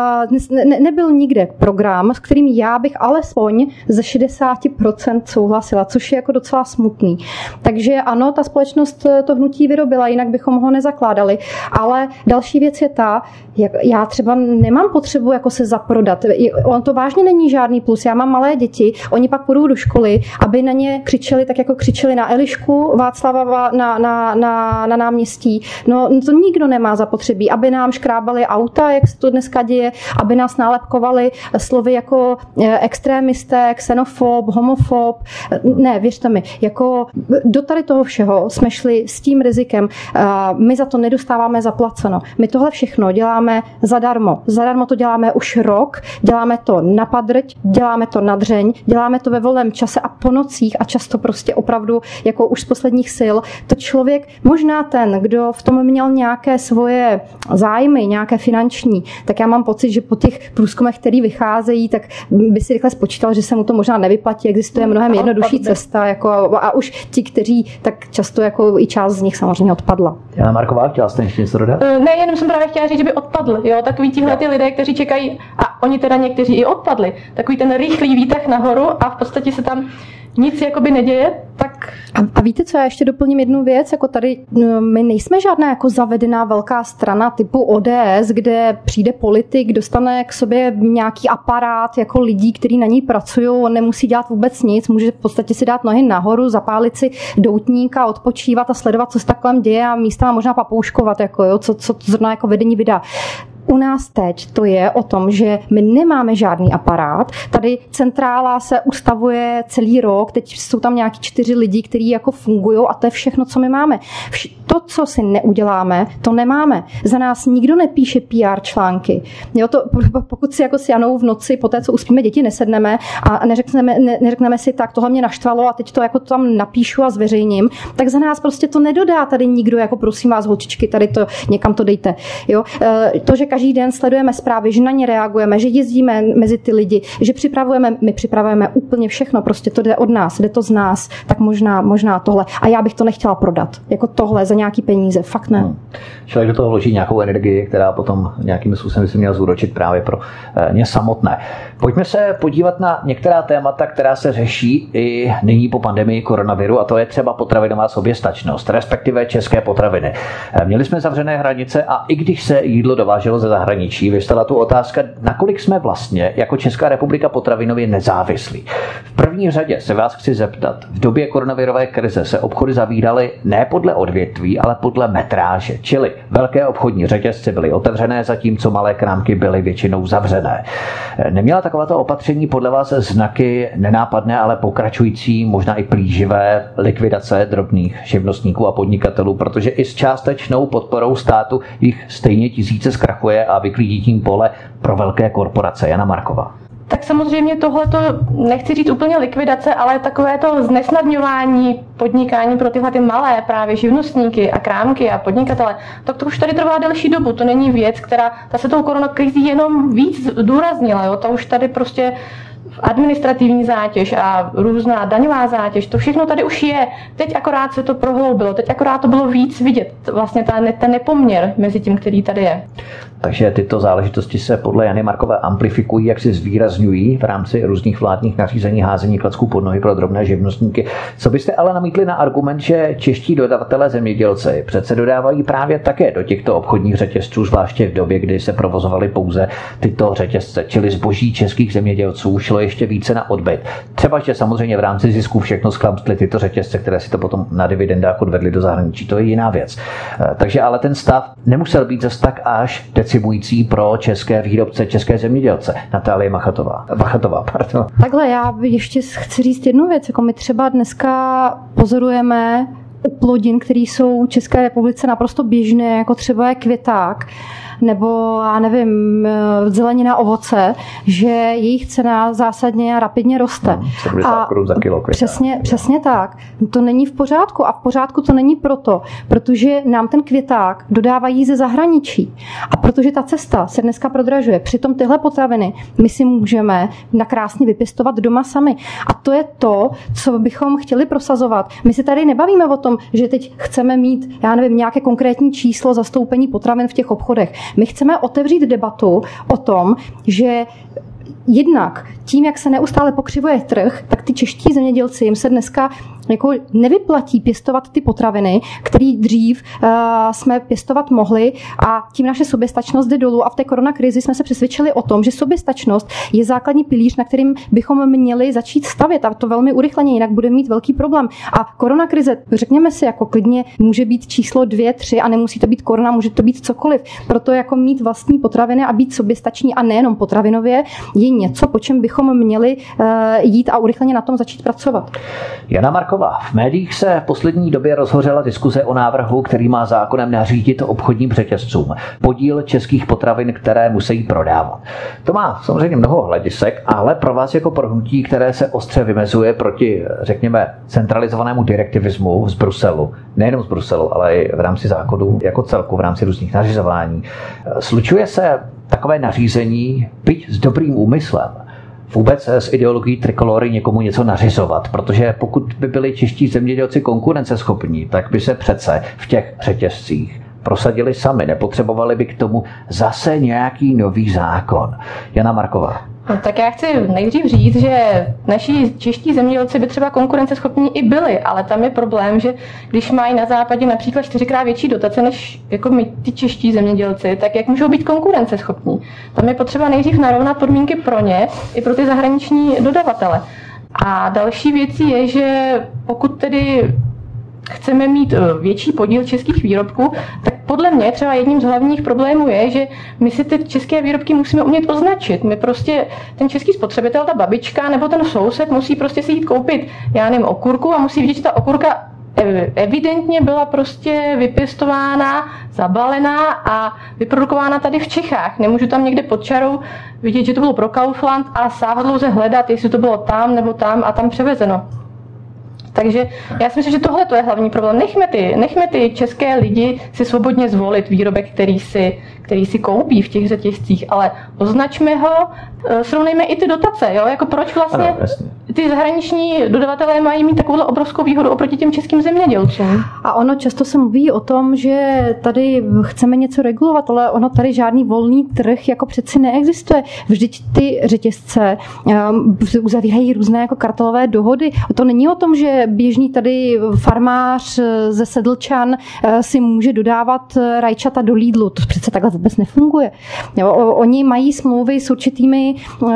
ne, nebyl nikde program, s kterým já bych alespoň ze šedesát procent souhlasila, což je jako docela smutný. Takže ano, ta společnost to hnutí vyrobila, jinak bychom ho nezakládali. Ale další věc je ta, jak já třeba nemám potřebu jako se zaprodat. On to vážně není žádný plus. Já mám malé děti, oni pak půjdou do školy, aby na ně křičeli tak, jako křičeli na Elišku Václava na, na, na, na náměstí. No to nikdo nemá zapotřebí, aby nám škrábali auta, jak se to dneska děje, aby nás nálepkovali slovy jako extrémisté, xenofob, homofob. Ne, věřte mi, jako do tady toho všeho jsme šli s tím rizikem. My za to nedostáváme zaplaceno. My tohle všechno děláme zadarmo. Zadarmo to děláme už rok, děláme to na padrť, děláme to na dřeň, děláme to ve volném čase a po nocích a často prostě opravdu jako už z posledních sil. To člověk, možná ten, kdo v tom měl nějaké svoje zájmy, nějaké finanční, tak já mám pocit, že po těch průzkumech, které vycházejí, tak by si rychle spočítal, že se mu to možná nevyplatí, existuje mnohem jednodušší cesta jako, a už ti, kteří tak často jako i část z nich samozřejmě odpadla. Jana Marková, chtěla jste ještě něco dodat? Ne, jenom jsem právě chtěla říct, že by odpadl. Jo? Takový tihle ty lidé, kteří čekají, a oni teda někteří i odpadli, takový ten rychlý výtah nahoru a v podstatě se tam nic jakoby neděje, tak... A, a víte co, já ještě doplním jednu věc, jako tady my nejsme žádná jako zavedená velká strana typu O D S, kde přijde politik, dostane k sobě nějaký aparát jako lidí, kteří na ní pracují, on nemusí dělat vůbec nic, může v podstatě si dát nohy nahoru, zapálit si doutník a odpočívat a sledovat, co se takhle děje a místa možná papouškovat, jako, jo, co, co to zrovna jako vedení vydá. U nás teď to je o tom, že my nemáme žádný aparát. Tady centrála se ustavuje celý rok, teď jsou tam nějaký čtyři lidi, kteří jako fungují a to je všechno, co my máme. To, co si neuděláme, to nemáme. Za nás nikdo nepíše P R články. Jo, to, pokud si jako s Janou v noci, po té, co uspíme děti, nesedneme a neřekneme, ne, neřekneme si, tak tohle mě naštvalo a teď to jako tam napíšu a zveřejním, tak za nás prostě to nedodá tady nikdo, jako prosím vás, holčičky, tady to někam to dejte. Jo, to, že každý den sledujeme zprávy, že na ně reagujeme, že jezdíme mezi ty lidi, že připravujeme, my připravujeme úplně všechno, prostě to jde od nás, jde to z nás, tak možná, možná tohle. A já bych to nechtěla prodat, jako tohle za nějaký peníze, fakt ne. Hmm. Člověk do toho vloží nějakou energii, která potom nějakým způsobem by se měla zúročit právě pro ně samotné. Pojďme se podívat na některá témata, která se řeší i nyní po pandemii koronaviru, a to je třeba potravinová soběstačnost, respektive české potraviny. Měli jsme zavřené hranice a i když se jídlo dováželo ze zahraničí, vystala tu otázka, nakolik jsme vlastně jako Česká republika potravinově nezávislí. V první řadě se vás chci zeptat, v době koronavirové krize se obchody zavíraly ne podle odvětví, ale podle metráže, čili velké obchodní řetězce byly otevřené, zatímco malé krámky byly většinou zavřené. Neměla takováto opatření podle vás znaky nenápadné, ale pokračující, možná i plíživé likvidace drobných živnostníků a podnikatelů, protože i s částečnou podporou státu jich stejně tisíce zkrachuje a vyklidí tím pole pro velké korporace. Jana Marková. tak samozřejmě tohleto, nechci říct úplně likvidace, ale takové to znesnadňování podnikání pro tyhle ty malé právě živnostníky a krámky a podnikatele, tak to už tady trvá delší dobu. To není věc, která ta se tou koronakrizí jenom víc zdůraznila. Jo? To už tady prostě administrativní zátěž a různá daňová zátěž, to všechno tady už je. Teď akorát se to prohloubilo, teď akorát to bylo víc vidět, vlastně ten, ten nepoměr mezi tím, který tady je. Takže tyto záležitosti se podle Jany Markové amplifikují, jak si zvýrazňují v rámci různých vládních nařízení házení klacků pod nohy pro drobné živnostníky. Co byste ale namítli na argument, že čeští dodavatelé zemědělci přece dodávají právě také do těchto obchodních řetězců, zvláště v době, kdy se provozovaly pouze tyto řetězce, čili zboží českých zemědělců šlo ještě více na odbyt. Třeba, že samozřejmě v rámci zisků všechno sklamstly tyto řetězce, které si to potom na dividendách odvedly do zahraničí. To je jiná věc. Takže ale ten stav nemusel být zas tak až decimující pro české výrobce, české zemědělce. Natálie Machatová. Machatová, pardon. Takhle, já ještě chci říct jednu věc. Jako my třeba dneska pozorujeme u plodin, které jsou v České republice naprosto běžné, jako třeba je květák, nebo, já nevím, zelenina, ovoce, že jejich cena zásadně a rapidně roste. sedmdesát korun za kilo květák. Přesně, přesně tak. To není v pořádku. A v pořádku to není proto, protože nám ten květák dodávají ze zahraničí. A protože ta cesta se dneska prodražuje. Přitom tyhle potraviny my si můžeme nakrásně vypěstovat doma sami. A to je to, co bychom chtěli prosazovat. My si tady nebavíme o tom, že teď chceme mít, já nevím, nějaké konkrétní číslo zastoupení potravin v těch obchodech. My chceme otevřít debatu o tom, že jednak tím, jak se neustále pokřivuje trh, tak ty čeští zemědělci, jim se dneska jako nevyplatí pěstovat ty potraviny, které dřív uh, jsme pěstovat mohli, a tím naše soběstačnost jde dolů. A v té koronakrizi jsme se přesvědčili o tom, že soběstačnost je základní pilíř, na kterým bychom měli začít stavět, a to velmi urychleně, jinak bude mít velký problém. A koronakrize, řekněme si, jako klidně může být číslo dvě, tři a nemusí to být korona, může to být cokoliv. Proto jako mít vlastní potraviny a být soběstační a nejenom potravinově je něco, po čem bychom měli uh, jít a urychleně na tom začít pracovat. Jana Marková, v médiích se v poslední době rozhořela diskuze o návrhu, který má zákonem nařídit obchodním řetězcům podíl českých potravin, které musí prodávat. To má samozřejmě mnoho hledisek, ale pro vás jako pro hnutí, které se ostře vymezuje proti, řekněme, centralizovanému direktivismu z Bruselu, nejenom z Bruselu, ale i v rámci zákonů jako celku, v rámci různých nařizování, slučuje se takové nařízení, byť s dobrým úmyslem, vůbec s ideologií trikolory někomu něco nařizovat, protože pokud by byli čeští zemědělci konkurenceschopní, tak by se přece v těch řetězcích prosadili sami, nepotřebovali by k tomu zase nějaký nový zákon. Jana Marková. No, tak já chci nejdřív říct, že naši čeští zemědělci by třeba konkurenceschopní i byli, ale tam je problém, že když mají na západě například čtyřikrát větší dotace než jako my ty čeští zemědělci, tak jak můžou být konkurenceschopní? Tam je potřeba nejdřív narovnat podmínky pro ně i pro ty zahraniční dodavatele. A další věcí je, že pokud tedy chceme mít větší podíl českých výrobků, tak podle mě třeba jedním z hlavních problémů je, že my si ty české výrobky musíme umět označit. My prostě, ten český spotřebitel, ta babička nebo ten soused musí prostě si jít koupit, já nevím, okurku a musí vidět, že ta okurka evidentně byla prostě vypěstována, zabalená a vyprodukována tady v Čechách. Nemůžu tam někde pod čarou vidět, že to bylo pro Kaufland a sáhodlouze hledat, jestli to bylo tam nebo tam a tam převezeno. Takže já si myslím, že tohle je hlavní problém. Nechme ty, nechme ty české lidi si svobodně zvolit výrobek, který si, který si koupí v těch řetězcích, ale označme ho, srovnejme i ty dotace. Jo? Jako proč vlastně ano, ty zahraniční dodavatelé mají mít takovou obrovskou výhodu oproti těm českým zemědělcům? A ono často se mluví o tom, že tady chceme něco regulovat, ale ono tady žádný volný trh jako přeci neexistuje. Vždyť ty řetězce um, uzavírají různé jako kartelové dohody. To není o tom, že běžný tady farmář ze Sedlčan si může dodávat rajčata do Lidlu. To přece takhle vůbec nefunguje. Jo, oni mají smlouvy s určitými,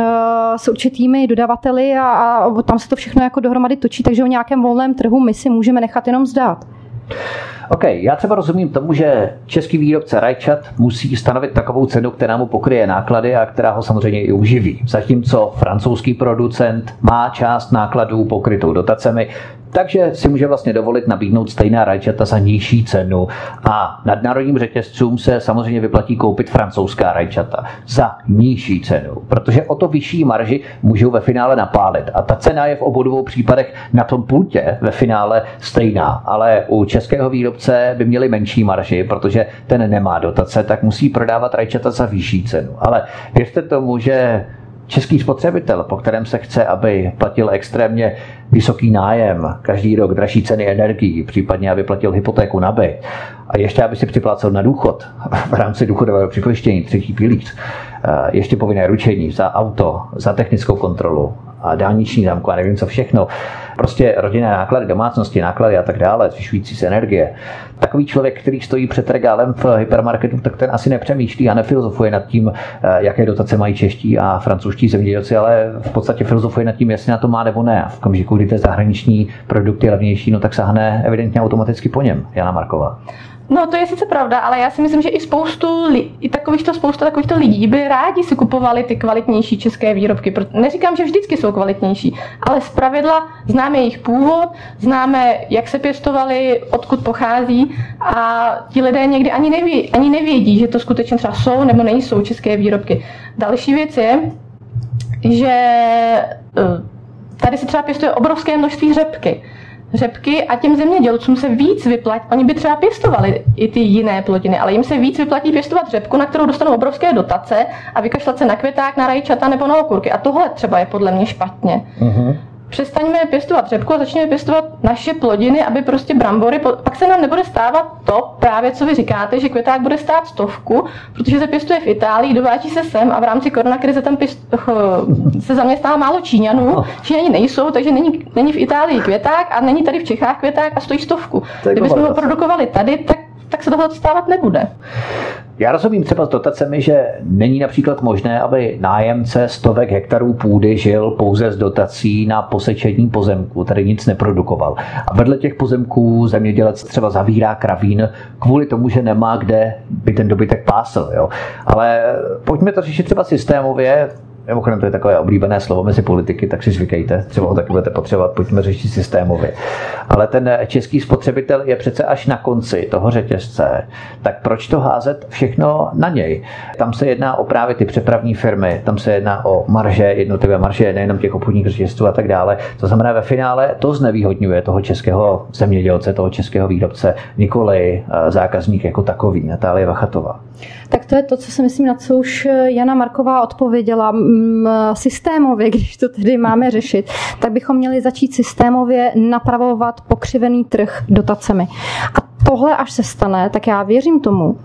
s určitými dodavateli a, a tam se to všechno jako dohromady točí, takže o nějakém volném trhu my si můžeme nechat jenom zdát. OK, já třeba rozumím tomu, že český výrobce rajčat musí stanovit takovou cenu, která mu pokryje náklady a která ho samozřejmě i uživí. Zatímco francouzský producent má část nákladů pokrytou dotacemi, takže si může vlastně dovolit nabídnout stejná rajčata za nižší cenu a nadnárodním řetězcům se samozřejmě vyplatí koupit francouzská rajčata za nižší cenu, protože o to vyšší marži můžou ve finále napálit a ta cena je v obou dvou případech na tom pultě ve finále stejná, ale u českého výrobce by měli menší marži, protože ten nemá dotace, tak musí prodávat rajčata za vyšší cenu. Ale věřte tomu, že český spotřebitel, po kterém se chce, aby platil extrémně vysoký nájem, každý rok dražší ceny energií, případně aby platil hypotéku na byt a ještě aby si připlácel na důchod v rámci důchodového připojištění, třetí pilíř, ještě povinné ručení za auto, za technickou kontrolu a dálniční známku a nevím co všechno, prostě rodinné náklady, domácnosti, náklady a tak dále, zvyšující se energie. Takový člověk, který stojí před regálem v hypermarketu, tak ten asi nepřemýšlí a nefilozofuje nad tím, jaké dotace mají čeští a francouzští zemědělci, ale v podstatě filozofuje nad tím, jestli na to má nebo ne. V okamžiku, kdy ty zahraniční produkty levnější, no tak sáhne evidentně automaticky po něm. Jana Marková. No to je sice pravda, ale já si myslím, že i spoustu li- i takovýchto spousta takovýchto lidí by rádi si kupovali ty kvalitnější české výrobky. Neříkám, že vždycky jsou kvalitnější, ale zpravidla známe jejich původ, známe, jak se pěstovali, odkud pochází a ti lidé někdy ani neví, ani nevědí, že to skutečně třeba jsou nebo nejsou české výrobky. Další věc je, že tady se třeba pěstuje obrovské množství řepky. řepky a těm zemědělcům se víc vyplatí, oni by třeba pěstovali i ty jiné plodiny, ale jim se víc vyplatí pěstovat řepku, na kterou dostanou obrovské dotace a vykašlat se na květák, na rajčata nebo na okurky. A tohle třeba je podle mě špatně. Uh-huh. Přestaňme pěstovat řepku a začněme pěstovat naše plodiny, aby prostě brambory, pak se nám nebude stávat to právě, co vy říkáte, že květák bude stát stovku, protože se pěstuje v Itálii, dováží se sem a v rámci koronakrize tam pěst, se zaměstná málo Číňanů, Číňani nejsou, takže není, není v Itálii květák a není tady v Čechách květák a stojí stovku. Kdybychom ho produkovali tady, tak tak se tohle stávat nebude. Já rozumím třeba s dotacemi, že není například možné, aby nájemce stovek hektarů půdy žil pouze z dotací na posečení pozemku, tady nic neprodukoval. A vedle těch pozemků zemědělec třeba zavírá kravín kvůli tomu, že nemá kde by ten dobytek pásl. Jo? Ale pojďme to řešit třeba systémově. Mimochodem, to je takové oblíbené slovo mezi politiky, tak si zvykejte, třeba ho taky budete potřebovat, pojďme řešit systémově. Ale ten český spotřebitel je přece až na konci toho řetězce, tak proč to házet všechno na něj? Tam se jedná o právě ty přepravní firmy, tam se jedná o marže, jednotlivé marže, nejenom těch obchodních řetězců a tak dále. To znamená, ve finále to znevýhodňuje toho českého zemědělce, toho českého výrobce, nikoli zákazník jako takový. Natálie Vachatová. Tak to je to, co si myslím, na co už Jana Marková odpověděla. Systémově, když to tedy máme řešit, tak bychom měli začít systémově napravovat pokřivený trh dotacemi. A tohle, až se stane, tak já věřím tomu,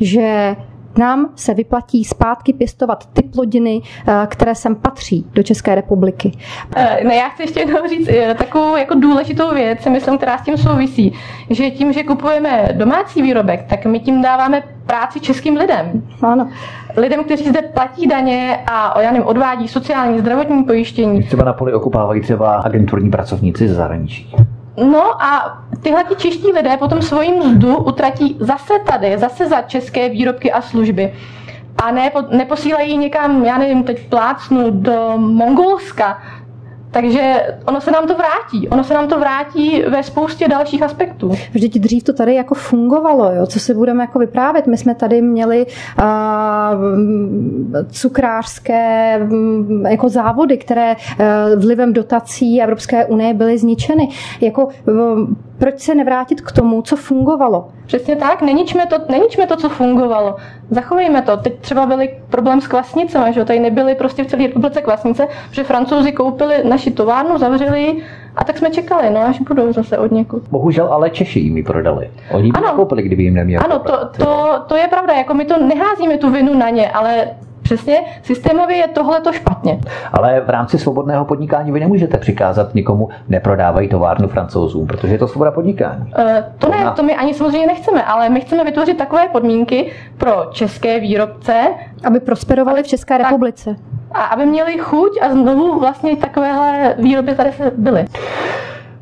že nám se vyplatí zpátky pěstovat ty plodiny, které sem patří do České republiky. Ne, já chci ještě jednou říct takovou jako důležitou věc, myslím, která s tím souvisí, že tím, že kupujeme domácí výrobek, tak my tím dáváme práci českým lidem. Ano. Lidem, kteří zde platí daně a já nevím, odvádí sociální, zdravotní pojištění. Třeba na poli okupávají třeba agenturní pracovníci ze zahraničí. No a tyhle ti čeští lidé potom svoji mzdu utratí zase tady, zase za české výrobky a služby. A ne, neposílají někam, já nevím, teď plácnu do Mongolska. Takže ono se nám to vrátí. Ono se nám to vrátí ve spoustě dalších aspektů. Vždyť dřív to tady jako fungovalo, jo? Co si budeme jako vyprávět. My jsme tady měli uh, cukrářské um, jako závody, které uh, vlivem dotací Evropské unie byly zničeny. Jako, um, proč se nevrátit k tomu, co fungovalo? Přesně tak, neničme to, neničme to, co fungovalo. Zachovejme to. Teď třeba byly problém s kvasnicemi, že tady nebyly prostě v celé republice kvasnice, protože Francouzi koupili naši továrnu, zavřeli a tak jsme čekali, no až budou zase od někud. Bohužel ale Češi jim ji prodali. Oni by koupili, kdyby jim neměli. Ano, to, to, to je pravda, jako my to neházíme tu vinu na ně, ale přesně, systémově je tohleto špatně. Ale v rámci svobodného podnikání vy nemůžete přikázat nikomu neprodávají továrnu Francouzům, protože je to svoboda podnikání. Uh, to ne, to my ani samozřejmě nechceme, ale my chceme vytvořit takové podmínky pro české výrobce, aby prosperovali v České tak, republice. A aby měli chuť a znovu vlastně takovéhle výroby tady se byly.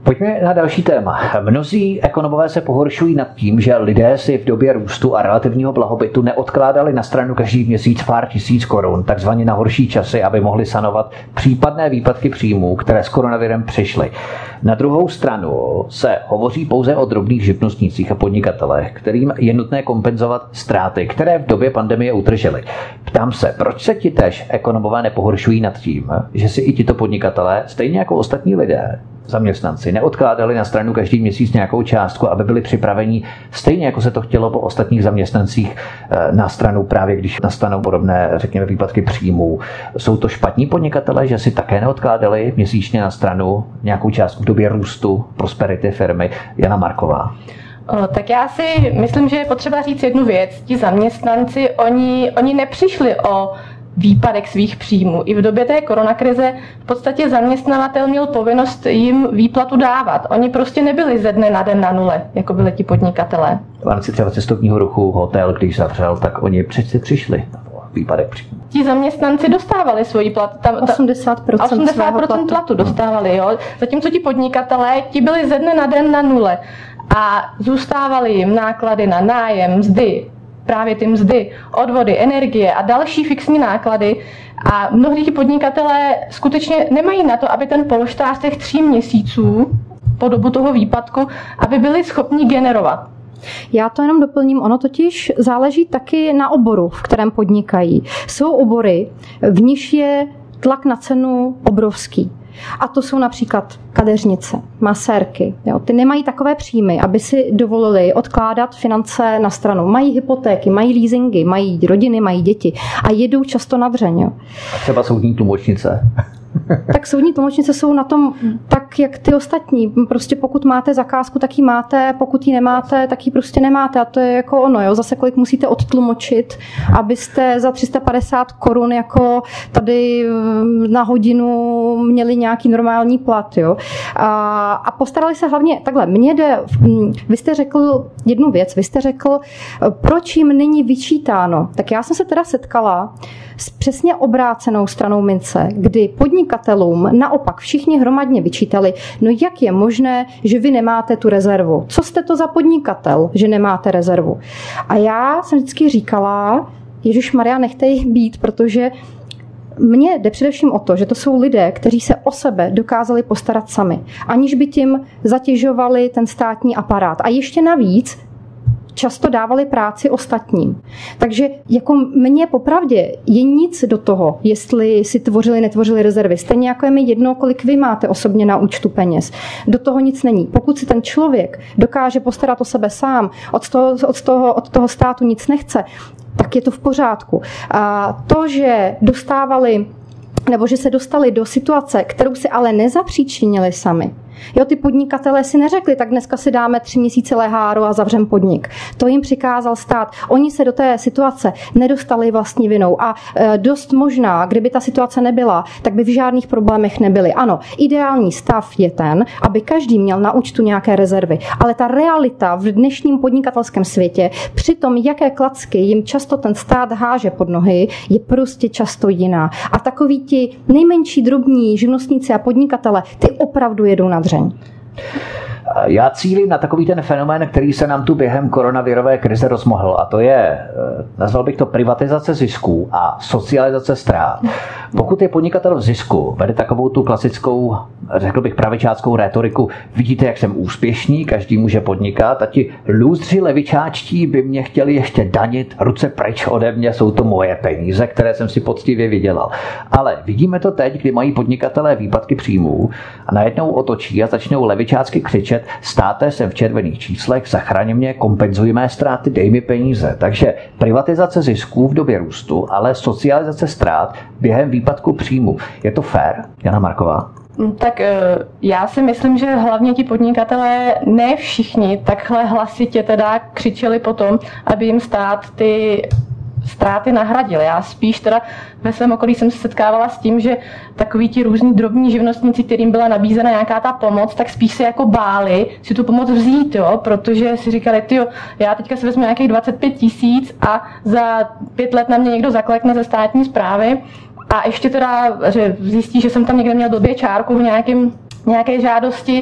Pojďme na další téma. Mnozí ekonomové se pohoršují nad tím, že lidé si v době růstu a relativního blahobytu neodkládali na stranu každý měsíc pár tisíc korun, takzvaně na horší časy, aby mohli sanovat případné výpadky příjmů, které s koronavirem přišly. Na druhou stranu se hovoří pouze o drobných živnostnících a podnikatelech, kterým je nutné kompenzovat ztráty, které v době pandemie utržili. Ptám se, proč se ti též ekonomové nepohoršují nad tím, že si i tito podnikatelé, stejně jako ostatní lidé, zaměstnanci, neodkládali na stranu každý měsíc nějakou částku, aby byli připraveni, stejně jako se to chtělo po ostatních zaměstnancích, na stranu právě, když nastanou podobné, řekněme, výpadky příjmů. Jsou to špatní podnikatelé, že si také neodkládali měsíčně na stranu nějakou částku v době růstu prosperity firmy? Jana Marková. Tak já si myslím, že je potřeba říct jednu věc. Ti zaměstnanci, oni, oni nepřišli o výpadek svých příjmů. I v době té koronakrize v podstatě zaměstnavatel měl povinnost jim výplatu dávat. Oni prostě nebyli ze dne na den na nule, jako byli ti podnikatelé. V rámci třeba cestovního ruchu, hotel, když zavřel, tak oni přeci přišli na výpadek příjmů. Ti zaměstnanci dostávali svoji plat. Tam, osmdesát procent osmdesát procent platu dostávali, jo. Zatímco ti podnikatelé, ti byli ze dne na den na nule a zůstávaly jim náklady na nájem, mzdy, právě ty mzdy, odvody, energie a další fixní náklady. A mnohdy ti podnikatelé skutečně nemají na to, aby ten polštář těch tří měsíců po dobu toho výpadku, aby byli schopni generovat. Já to jenom doplním, ono totiž záleží taky na oboru, v kterém podnikají. Jsou obory, v níž je tlak na cenu obrovský. A to jsou například kadeřnice, masérky. Jo. Ty nemají takové příjmy, aby si dovolili odkládat finance na stranu. Mají hypotéky, mají leasingy, mají rodiny, mají děti a jedou často na dřeň. Jo. A třeba soudní tlumočnice. Tak soudní tlumočnice jsou na tom tak, jak ty ostatní. Prostě pokud máte zakázku, tak ji máte, pokud ji nemáte, tak ji prostě nemáte. A to je jako ono, jo. Zase kolik musíte odtlumočit, abyste za tři sta padesát korun jako tady na hodinu měli nějaký normální plat, jo. A, a postarali se hlavně, takhle, mně jde, vy jste řekl jednu věc, vy jste řekl, proč jim není vyčítáno. Tak já jsem se teda setkala s přesně obrácenou stranou mince, kdy podnikatelům naopak všichni hromadně vyčítali, no jak je možné, že vy nemáte tu rezervu? Co jste to za podnikatel, že nemáte rezervu? A já jsem vždycky říkala, Ježišmarja, nechte jich být, protože mně jde především o to, že to jsou lidé, kteří se o sebe dokázali postarat sami, aniž by tím zatěžovali ten státní aparát. A ještě navíc často dávali práci ostatním. Takže jako mně popravdě je nic do toho, jestli si tvořili, netvořili rezervy. Stejně jako je mi jedno, kolik vy máte osobně na účtu peněz. Do toho nic není. Pokud si ten člověk dokáže postarat o sebe sám, od toho, od toho, od toho státu nic nechce, tak je to v pořádku. A to, že dostávali nebo že se dostali do situace, kterou si ale nezapříčinili sami. Jo, ty podnikatelé si neřekli, tak dneska si dáme tři měsíce leháru a zavřem podnik. To jim přikázal stát. Oni se do té situace nedostali vlastní vinou a e, dost možná, kdyby ta situace nebyla, tak by v žádných problémech nebyli. Ano, ideální stav je ten, aby každý měl na účtu nějaké rezervy, ale ta realita v dnešním podnikatelském světě, při tom, jaké klacky jim často ten stát háže pod nohy, je prostě často jiná. A takoví ti nejmenší drobní živnostníci a podnikatele, ty opravdu jedou na dřeň. Já cílím na takový ten fenomén, který se nám tu během koronavirové krize rozmohl, a to je, nazval bych to, privatizace zisků a socializace ztrát. Pokud je podnikatel v zisku, vede takovou tu klasickou, řekl bych, pravičáckou rétoriku, vidíte, jak jsem úspěšný, každý může podnikat, a ti lůzři levičáčtí by mě chtěli ještě danit, ruce pryč ode mě, jsou to moje peníze, které jsem si poctivě vydělal. Ale vidíme to teď, kdy mají podnikatelé výpadky příjmů a najednou otočí a začnou levičácky křičet: státe, jsem v červených číslech, zachraň mě, kompenzuj mé ztráty, dej mi peníze. Takže privatizace zisků v době růstu, ale socializace ztrát během výpadku příjmu. Je to fér, Jana Marková? Tak já si myslím, že hlavně ti podnikatelé, ne všichni, takhle hlasitě teda křičeli potom, aby jim stát ty ztráty nahradil. Já spíš teda ve svém okolí jsem se setkávala s tím, že takoví ti různí drobní živnostníci, kterým byla nabízena nějaká ta pomoc, tak spíš se jako báli si tu pomoc vzít, jo, protože si říkali, tyjo, já teďka si vezmu nějakých dvacet pět tisíc a za pět let na mě někdo zaklekne ze státní správy a ještě teda, že zjistí, že jsem tam někde měl blbě čárku v nějakém nějaké žádosti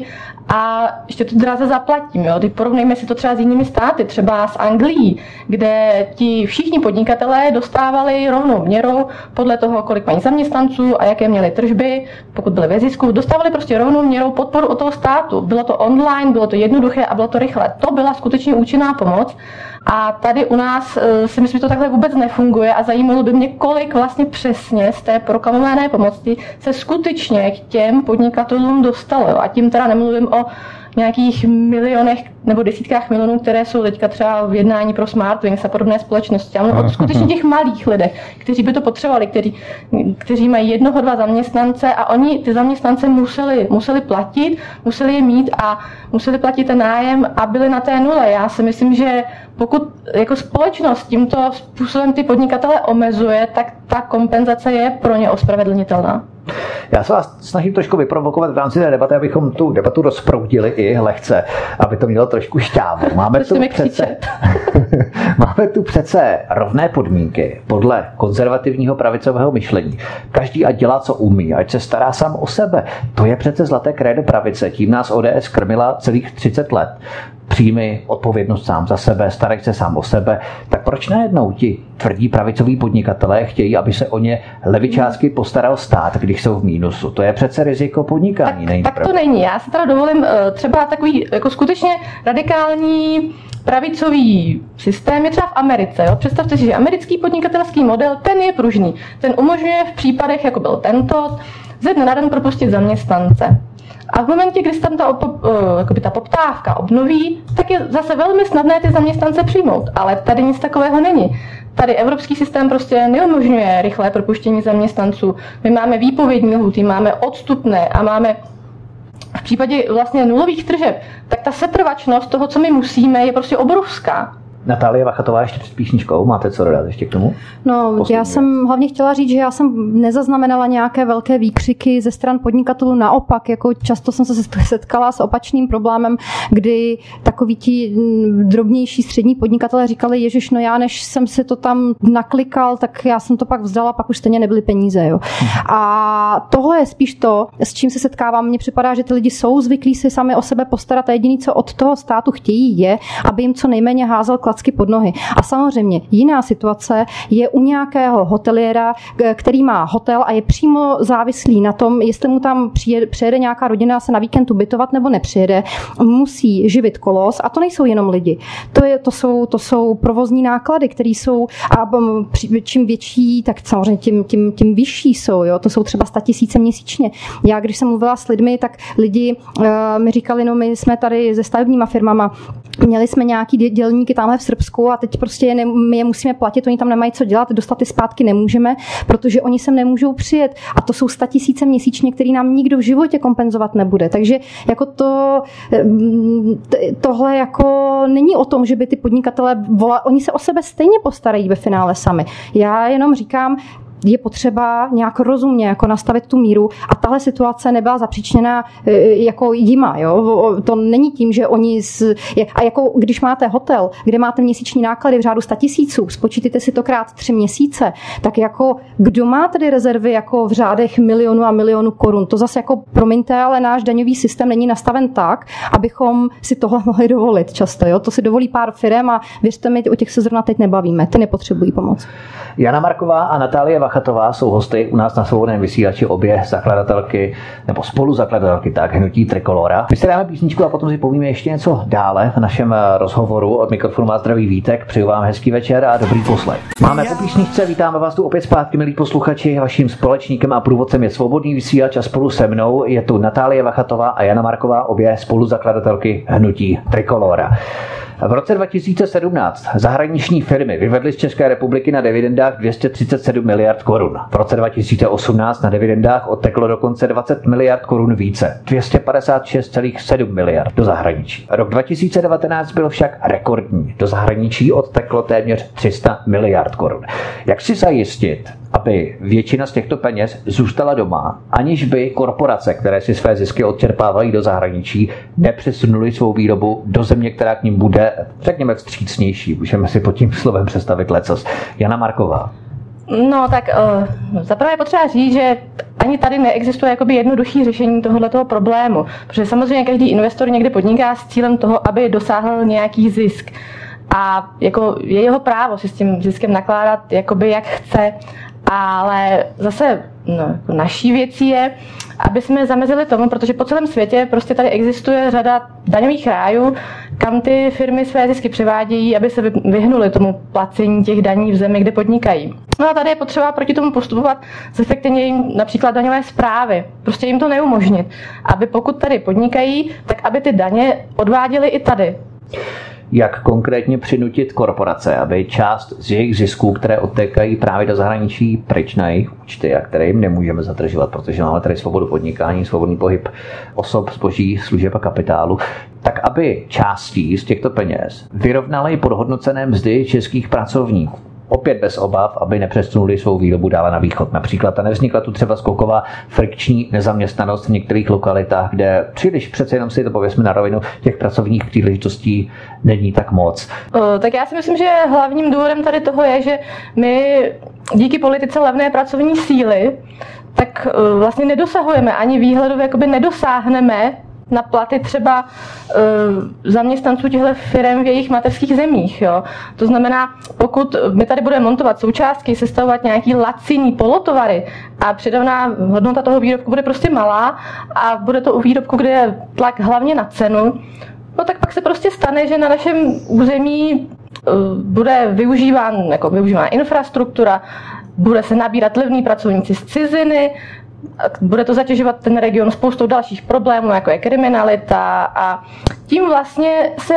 a ještě to draze zaplatím. Jo? Teď porovnejme si to třeba s jinými státy, třeba s Anglií, kde ti všichni podnikatelé dostávali rovnou měrou podle toho, kolik mají zaměstnanců a jaké měli tržby, pokud byly ve zisku, dostávali prostě rovnou měrou podporu od toho státu. Bylo to online, bylo to jednoduché a bylo to rychle. To byla skutečně účinná pomoc. A tady u nás si myslím, že to takhle vůbec nefunguje a zajímalo by mě, kolik vlastně přesně z té proklamované pomoci se skutečně k těm podnikatelům dostalo. A tím teda nemluvím o nějakých milionech nebo desítkách milionů, které jsou teďka třeba v jednání pro Smartwings a podobné společnosti. Já mluvím o skutečně těch malých lidech, kteří by to potřebovali, kteří, kteří mají jednoho, dva zaměstnance a oni ty zaměstnance museli, museli platit, museli je mít a museli platit ten nájem a byli na té nule. Já si myslím, že pokud jako společnost tímto způsobem ty podnikatele omezuje, tak ta kompenzace je pro ně ospravedlnitelná. Já se vás snažím trošku vyprovokovat v rámci té debaty, abychom tu debatu rozproudili i lehce, aby to mělo trošku šťávu. Máme tu přece, máme tu přece rovné podmínky podle konzervativního pravicového myšlení. Každý ať dělá, co umí, ať se stará sám o sebe. To je přece zlaté krédo pravice. Tím nás O D S krmila celých třicet let. Přijmi odpovědnost sám za sebe, starej se sám o sebe. Tak proč najednou ti tvrdí pravicoví podnikatelé chtějí, aby se o ně levičácky postaral stát, když jsou v mínusu? To je přece riziko podnikání. Tak, tak to není. Já si teda dovolím třeba takový jako skutečně radikální pravicový systém je třeba v Americe. Jo? Představte si, že americký podnikatelský model, ten je pružný. Ten umožňuje v případech, jako byl tento, ze dne na den propustit zaměstnance. A v momentě, kdy se tam ta, op, uh, ta poptávka obnoví, tak je zase velmi snadné ty zaměstnance přijmout. Ale tady nic takového není. Tady evropský systém prostě neumožňuje rychlé propuštění zaměstnanců. My máme výpovědní lhůty, máme odstupné a máme v případě vlastně nulových tržeb, tak ta setrvačnost toho, co my musíme, je prostě obrovská. Natálie Vachatová ještě před písničkou. Máte co dodat ještě k tomu? No, Poslední já jsem hlavně chtěla říct, že já jsem nezaznamenala nějaké velké výkřiky ze stran podnikatelů. Naopak, jako často jsem se setkala s opačným problémem, kdy takoví ti drobnější střední podnikatelé říkali, ježiš, no já než jsem si to tam naklikal, tak já jsem to pak vzdala, pak už stejně nebyly peníze. Jo. A tohle je spíš to, s čím se setkávám. Mně připadá, že ty lidi jsou zvyklí si sami o sebe postarat a jediné, co od toho státu chtějí, je, aby jim co nejméně házel klacky pod nohy. A samozřejmě jiná situace je u nějakého hoteliéra, který má hotel a je přímo závislý na tom, jestli mu tam přijede, přijede nějaká rodina se na víkend ubytovat nebo nepřijede. Musí živit kolos a to nejsou jenom lidi. To, je, to, jsou, to jsou provozní náklady, které jsou a čím větší, tak samozřejmě tím, tím, tím vyšší jsou. Jo? To jsou třeba statisíce měsíčně. Já, když jsem mluvila s lidmi, tak lidi uh, mi říkali, no my jsme tady se stavebníma firmama, měli jsme nějaký dělníky tamhle v Srbsku a teď prostě je ne, my je musíme platit, oni tam nemají co dělat, dostat ty zpátky nemůžeme, protože oni sem nemůžou přijet a to jsou statisíce měsíčně, který nám nikdo v životě kompenzovat nebude. Takže jako to, tohle jako není o tom, že by ty podnikatelé volali, oni se o sebe stejně postarají ve finále sami. Já jenom říkám, je potřeba nějak rozumně jako nastavit tu míru a tahle situace nebyla zapříčněna jako jima. Jo? To není tím, že oni... Z, a jako když máte hotel, kde máte měsíční náklady v řádu sta tisíců, spočítejte si to krát tři měsíce, tak jako kdo má tedy rezervy jako v řádech milionů a milionů korun? To zase jako promiňte, ale náš daňový systém není nastaven tak, abychom si tohle mohli dovolit často. Jo? To si dovolí pár firem a věřte mi, o těch se zrovna teď nebavíme. Ty nepotřebují pomoc. Jana Marková a Natálie Vachatová jsou hosty u nás na Svobodném vysílači, obě zakladatelky nebo spoluzakladatelky tak hnutí Trikolora. My si dáme písničku a potom si povíme ještě něco dále v našem rozhovoru. Od mikrofonu vás zdraví Vítek, přeju vám hezký večer a dobrý poslech. Máme po písničce, vítáme vás tu opět zpátky, milí posluchači. Vaším společníkem a průvodcem je Svobodný vysílač a spolu se mnou je tu Natálie Vachatová a Jana Marková, obě spoluzakladatelky hnutí Trikolora. V roce dva tisíce sedmnáct zahraniční firmy vyvedly z České republiky na dividendách dvě stě třicet sedm miliard korun. V roce dva tisíce osmnáct na dividendách odteklo dokonce dvacet miliard korun více, dvě stě padesát šest celá sedm miliard do zahraničí. Rok dva tisíce devatenáct byl však rekordní. Do zahraničí odteklo téměř tři sta miliard korun. Jak si zajistit, aby většina z těchto peněz zůstala doma, aniž by korporace, které si své zisky odčerpávají do zahraničí, nepřesunuly svou výrobu do země, která k nim bude, řekněme, vstřícnější. Můžeme si pod tím slovem představit lecos. Jana Marková. No tak uh, zaprvé je potřeba říct, že ani tady neexistuje jakoby jednoduché řešení tohoto problému, protože samozřejmě každý investor někde podniká s cílem toho, aby dosáhl nějaký zisk. A jako je jeho právo si s tím ziskem nakládat jakoby jak chce, ale zase no, jako naší věcí je, aby jsme zamezili tomu, protože po celém světě prostě tady existuje řada daňových rájů, kam ty firmy své zisky převádějí, aby se vyhnuli tomu placení těch daní v zemi, kde podnikají. No a tady je potřeba proti tomu postupovat zefektivněním například daňové správy. Prostě jim to neumožnit, aby pokud tady podnikají, tak aby ty daně odváděly i tady. Jak konkrétně přinutit korporace, aby část z jejich zisků, které odtékají právě do zahraničí, pryč na jejich účty a které jim nemůžeme zadržovat, protože máme tady svobodu podnikání, svobodný pohyb osob, zboží, služeb a kapitálu, tak aby částí z těchto peněz vyrovnaly podhodnocené mzdy českých pracovníků. Opět bez obav, aby nepřesunuli svou výrobu dále na východ. Například a nevznikla tu třeba skoková frikční nezaměstnanost v některých lokalitách, kde příliš, přece jenom si to pověsme na rovinu, těch pracovních příležitostí není tak moc. O, tak já si myslím, že hlavním důvodem tady toho je, že my díky politice levné pracovní síly tak vlastně nedosahujeme ani výhledově, jakoby nedosáhneme na platy třeba uh, zaměstnanců těchto firm v jejich mateřských zemích. Jo. To znamená, pokud my tady budeme montovat součástky, sestavovat nějaký laciný polotovary a přidaná hodnota toho výrobku bude prostě malá a bude to u výrobku, kde je tlak hlavně na cenu, no tak pak se prostě stane, že na našem území uh, bude využíván, jako využívána infrastruktura, bude se nabírat levní pracovníci z ciziny, bude to zatěžovat ten region spoustou dalších problémů, jako je kriminalita a tím vlastně se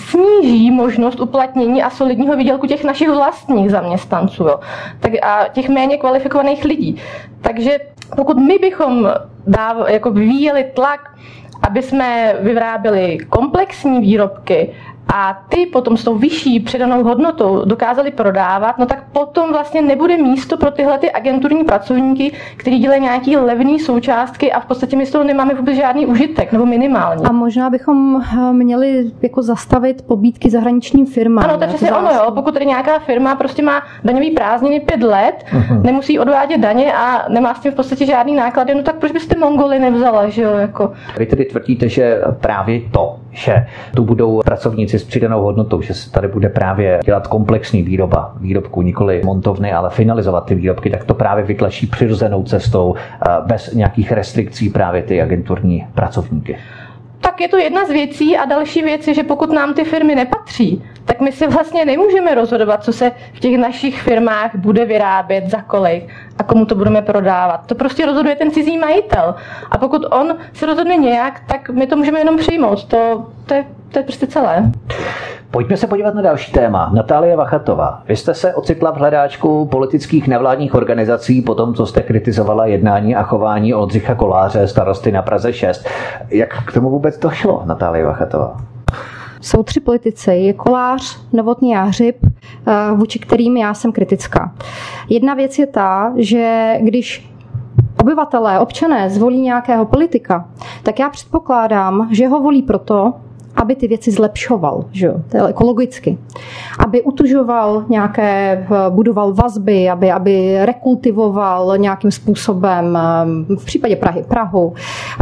sníží možnost uplatnění a solidního výdělku těch našich vlastních zaměstnanců jo. Tak a těch méně kvalifikovaných lidí. Takže pokud my bychom dáv, jako vyvíjeli tlak, aby jsme vyráběli komplexní výrobky, a ty potom s tou vyšší přidanou hodnotou dokázali prodávat, no tak potom vlastně nebude místo pro tyhle ty agenturní pracovníky, kteří dělají nějaký levný součástky a v podstatě my z toho nemáme vůbec žádný užitek, nebo minimálně. A možná bychom měli jako zastavit pobídky zahraničním firmám. Ano, to je přesně ono, jo. Pokud tady nějaká firma prostě má daňový prázdniny pět let, uh-huh. nemusí odvádět daně a nemá s tím v podstatě žádný náklady, no tak proč byste Mongoly nevzala, že jo, jako. Vy tedy tvrdíte, že právě to, že tu budou pracovníci s přidanou hodnotou, že se tady bude právě dělat komplexní výroba výrobků, nikoli montovny, ale finalizovat ty výrobky, tak to právě vytlačí přirozenou cestou bez nějakých restrikcí právě ty agenturní pracovníky. Tak je to jedna z věcí a další věc je, že pokud nám ty firmy nepatří, tak my si vlastně nemůžeme rozhodovat, co se v těch našich firmách bude vyrábět, za kolik a komu to budeme prodávat. To prostě rozhoduje ten cizí majitel. A pokud on se rozhodne nějak, tak my to můžeme jenom přijmout. To, to, je, to je prostě celé. Pojďme se podívat na další téma. Natálie Vachatová. Vy jste se ocitla v hledáčku politických nevládních organizací po tom, co jste kritizovala jednání a chování Oldřicha Koláře, starosty na Praze šest. Jak k tomu vůbec došlo, Natálie Vachatová? Jsou tři politici, je Kolář, Novotný a Hřib, vůči kterým já jsem kritická. Jedna věc je ta, že když obyvatelé, občané zvolí nějakého politika, tak já předpokládám, že ho volí proto, aby ty věci zlepšoval, že jo, to je ekologicky. Aby utužoval nějaké, budoval vazby, aby, aby rekultivoval nějakým způsobem, v případě Prahy, Prahu,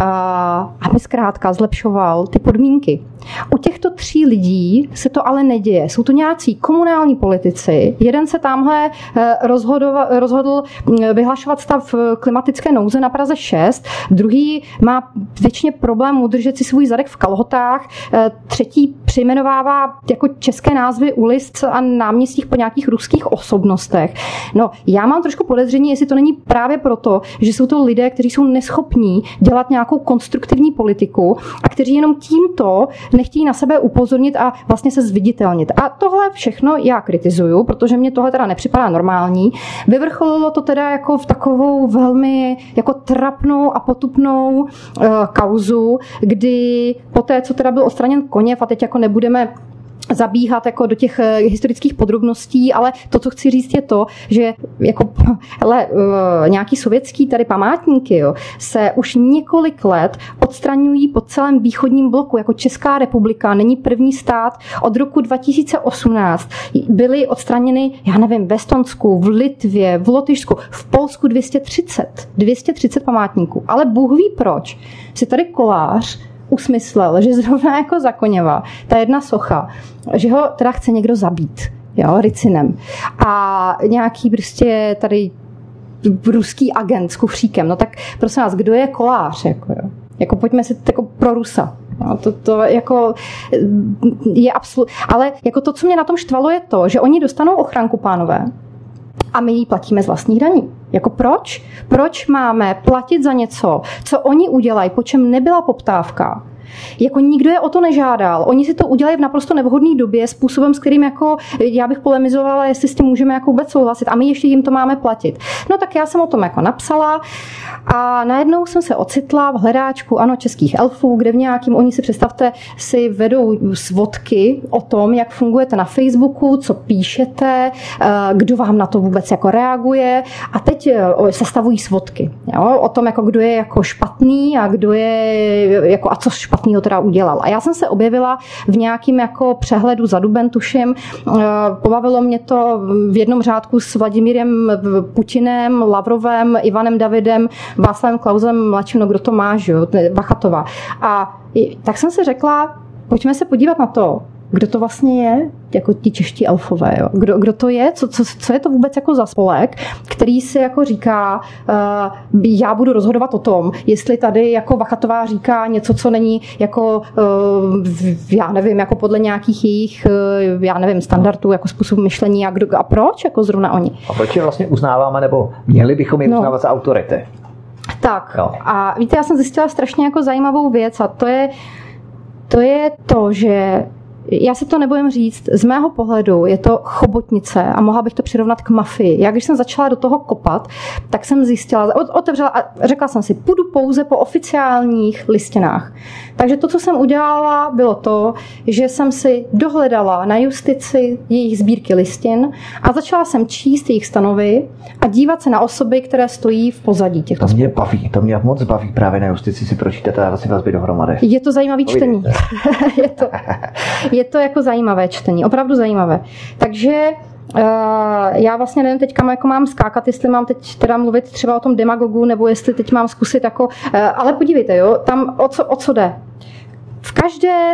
aby zkrátka zlepšoval ty podmínky. U těchto tří lidí se to ale neděje. Jsou to nějací komunální politici. Jeden se tamhle rozhodl, rozhodl vyhlašovat stav klimatické nouze na Praze šest, druhý má většině problém udržet si svůj zadek v kalhotách, třetí přejmenovává jako české názvy ulic a náměstích po nějakých ruských osobnostech. No, já mám trošku podezření, jestli to není právě proto, že jsou to lidé, kteří jsou neschopní dělat nějakou konstruktivní politiku a kteří jenom tímto nechtějí na sebe upozornit a vlastně se zviditelnit. A tohle všechno já kritizuju, protože mě tohle teda nepřipadá normální. Vyvrcholilo to teda jako v takovou velmi jako trapnou a potupnou uh, kauzu, kdy poté, co teda byl odstraněn Koněv, a teď jako nebudeme zabíhat jako do těch historických podrobností, ale to, co chci říct, je to, že jako hele, nějaký sovětský tady památníky jo, se už několik let odstraňují po celém východním bloku. Jako Česká republika není první stát. Od roku dva tisíce osmnáct byly odstraněny, já nevím, v Estonsku, v Litvě, v Lotyšsku, v Polsku dvě stě třicet. dvě stě třicet památníků. Ale Bůh ví proč. Si tady Kolář usmyslel, že zrovna jako za Koněva, ta jedna socha, že ho teda chce někdo zabít, jo, ricinem. A nějaký prostě tady ruský agent s kufříkem. No tak prosím vás, kdo je Kolář? Jako, jo? Jako pojďme si jako pro Rusa. No, to, to jako je absolutně... Ale jako to, co mě na tom štvalo, je to, že oni dostanou ochranku, pánové, a my ji platíme z vlastních daní. Jako proč? Proč máme platit za něco, co oni udělají, po čem nebyla poptávka? Jako nikdo je o to nežádal. Oni si to udělají v naprosto nevhodné době, způsobem, s kterým jako já bych polemizovala, jestli s tím můžeme jako vůbec souhlasit. A my ještě jim to máme platit. No tak já jsem o tom jako napsala a najednou jsem se ocitla v hledáčku, ano, českých elfů, kde v nějakým, oni si představte, si vedou svodky o tom, jak fungujete na Facebooku, co píšete, kdo vám na to vůbec jako reaguje. A teď sestavují svodky, jo, o tom, jako kdo je jako špatný a kdo je jako a co špatného teda udělal. A já jsem se objevila v nějakým jako přehledu za duben, tuším. Pobavilo mě to v jednom řádku s Vladimírem Putinem, Lavrovem, Ivanem Davidem, Václavem Klausem mladším, no kdo to má, že jo, Vachatová. A tak jsem si řekla, pojďme se podívat na to, kdo to vlastně je, jako ti čeští elfové, jo? Kdo, kdo to je, co, co, co je to vůbec jako za spolek, který si jako říká, uh, já budu rozhodovat o tom, jestli tady jako Vachatová říká něco, co není jako, uh, já nevím, jako podle nějakých jejich, uh, já nevím, standardů, jako způsob myšlení a, kdo, a proč, jako zrovna oni. A proč je vlastně uznáváme, nebo měli bychom je no. uznávat za autority? Tak, jo. A víte, já jsem zjistila strašně jako zajímavou věc a to je to, je to že já si to nebojím říct, z mého pohledu je to chobotnice a mohla bych to přirovnat k mafii. Já když jsem začala do toho kopat, tak jsem zjistila, otevřela a řekla jsem si, půjdu pouze po oficiálních listinách. Takže to, co jsem udělala, bylo to, že jsem si dohledala na justici jejich sbírky listin a začala jsem číst jejich stanovy a dívat se na osoby, které stojí v pozadí těchto To mě baví, to mě moc baví právě na justici si pročítat a si vazby dohromady. Je to zajímavý čtení. je, to, je to jako zajímavé čtení, opravdu zajímavé. Takže Uh, já vlastně nevím teď, kam jako mám skákat, jestli mám teď teda mluvit třeba o tom demagogu, nebo jestli teď mám zkusit jako, uh, ale podívejte, jo, tam o co, o co jde. V každé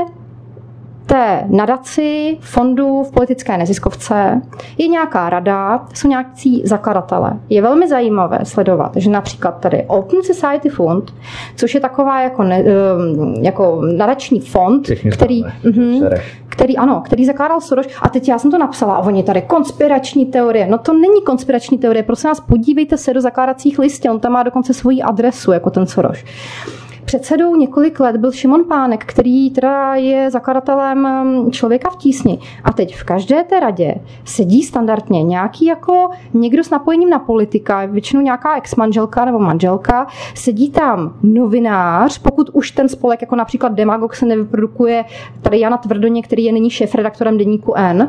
té nadaci, fondu, v politické neziskovce je nějaká rada, jsou nějakí zakladatelé. Je velmi zajímavé sledovat, že například tady Open Society Fund, což je taková jako, ne, jako nadační fond, který, mh, který, ano, který zakládal Soros. A teď já jsem to napsala a oni tady konspirační teorie. No to není konspirační teorie, prosím vás, podívejte se do zakládacích listin, on tam má dokonce svoji adresu, jako ten Soros. Předsedou několik let byl Šimon Pánek, který teda je zakladatelem Člověka v tísni. A teď v každé té radě sedí standardně nějaký jako někdo s napojením na politika, většinou nějaká ex-manželka nebo manželka, sedí tam novinář, pokud už ten spolek, jako například Demagog, se nevyprodukuje, tady Jana Tvrdoně, který je nyní šéfredaktorem deníku N,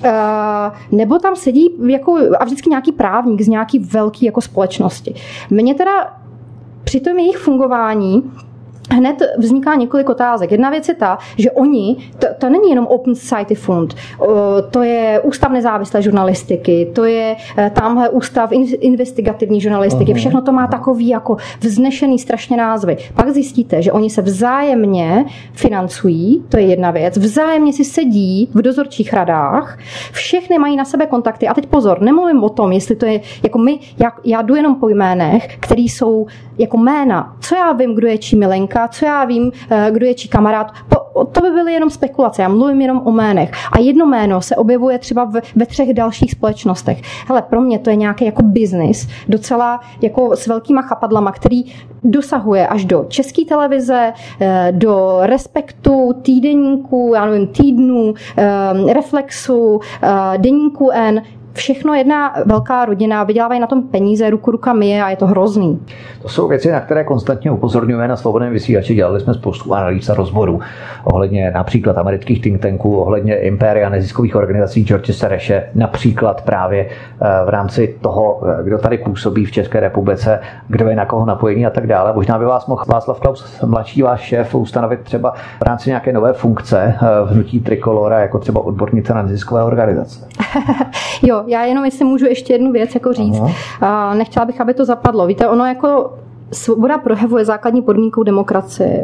nebo tam sedí jako, a vždycky nějaký právník z nějaký velký jako společnosti. Mně teda při tom jejich fungování hned vzniká několik otázek. Jedna věc je ta, že oni, to, to není jenom Open Society Fund, to je Ústav nezávislé žurnalistiky, to je tamhle Ústav investigativní žurnalistiky, všechno to má takový jako vznešený strašně názvy. Pak zjistíte, že oni se vzájemně financují, to je jedna věc, vzájemně si sedí v dozorčích radách, všechny mají na sebe kontakty. A teď pozor, nemluvím o tom, jestli to je, jako my, já, já jdu jenom po jménech, který jsou jako jména. Co já vím, kdo je čí milenka, co já vím, kdo je čí kamarád. To by byly jenom spekulace, já mluvím jenom o jménech. A jedno jméno se objevuje třeba ve, ve třech dalších společnostech. Hele, pro mě to je nějaký jako biznis, docela jako s velkýma chapadlama, který dosahuje až do České televize, do Respektu, týdeníku, já nevím, týdnu, Reflexu, deníku N. všechno jedna velká rodina, vydělávají na tom peníze, ruku ruka myje a je to hrozný. To jsou věci, na které konstantně upozorňujeme na Svobodném vysílači. Dělali jsme spoustu analýz a rozborů ohledně například amerických think tanků, ohledně impéria neziskových organizací George Soreše, například právě v rámci toho, kdo tady působí v České republice, kdo je na koho napojený a tak dále. Možná by vás mohl Václav Klaus, mladší váš šéf, ustanovit třeba v rámci nějaké nové funkce v hnutí Trikolora, jako třeba odbornice na neziskové organizace. Jo, já jenom jestli můžu ještě jednu věc jako říct. Aha. Nechtěla bych, aby to zapadlo. Víte, ono jako svoboda projevu je základní podmínkou demokracie.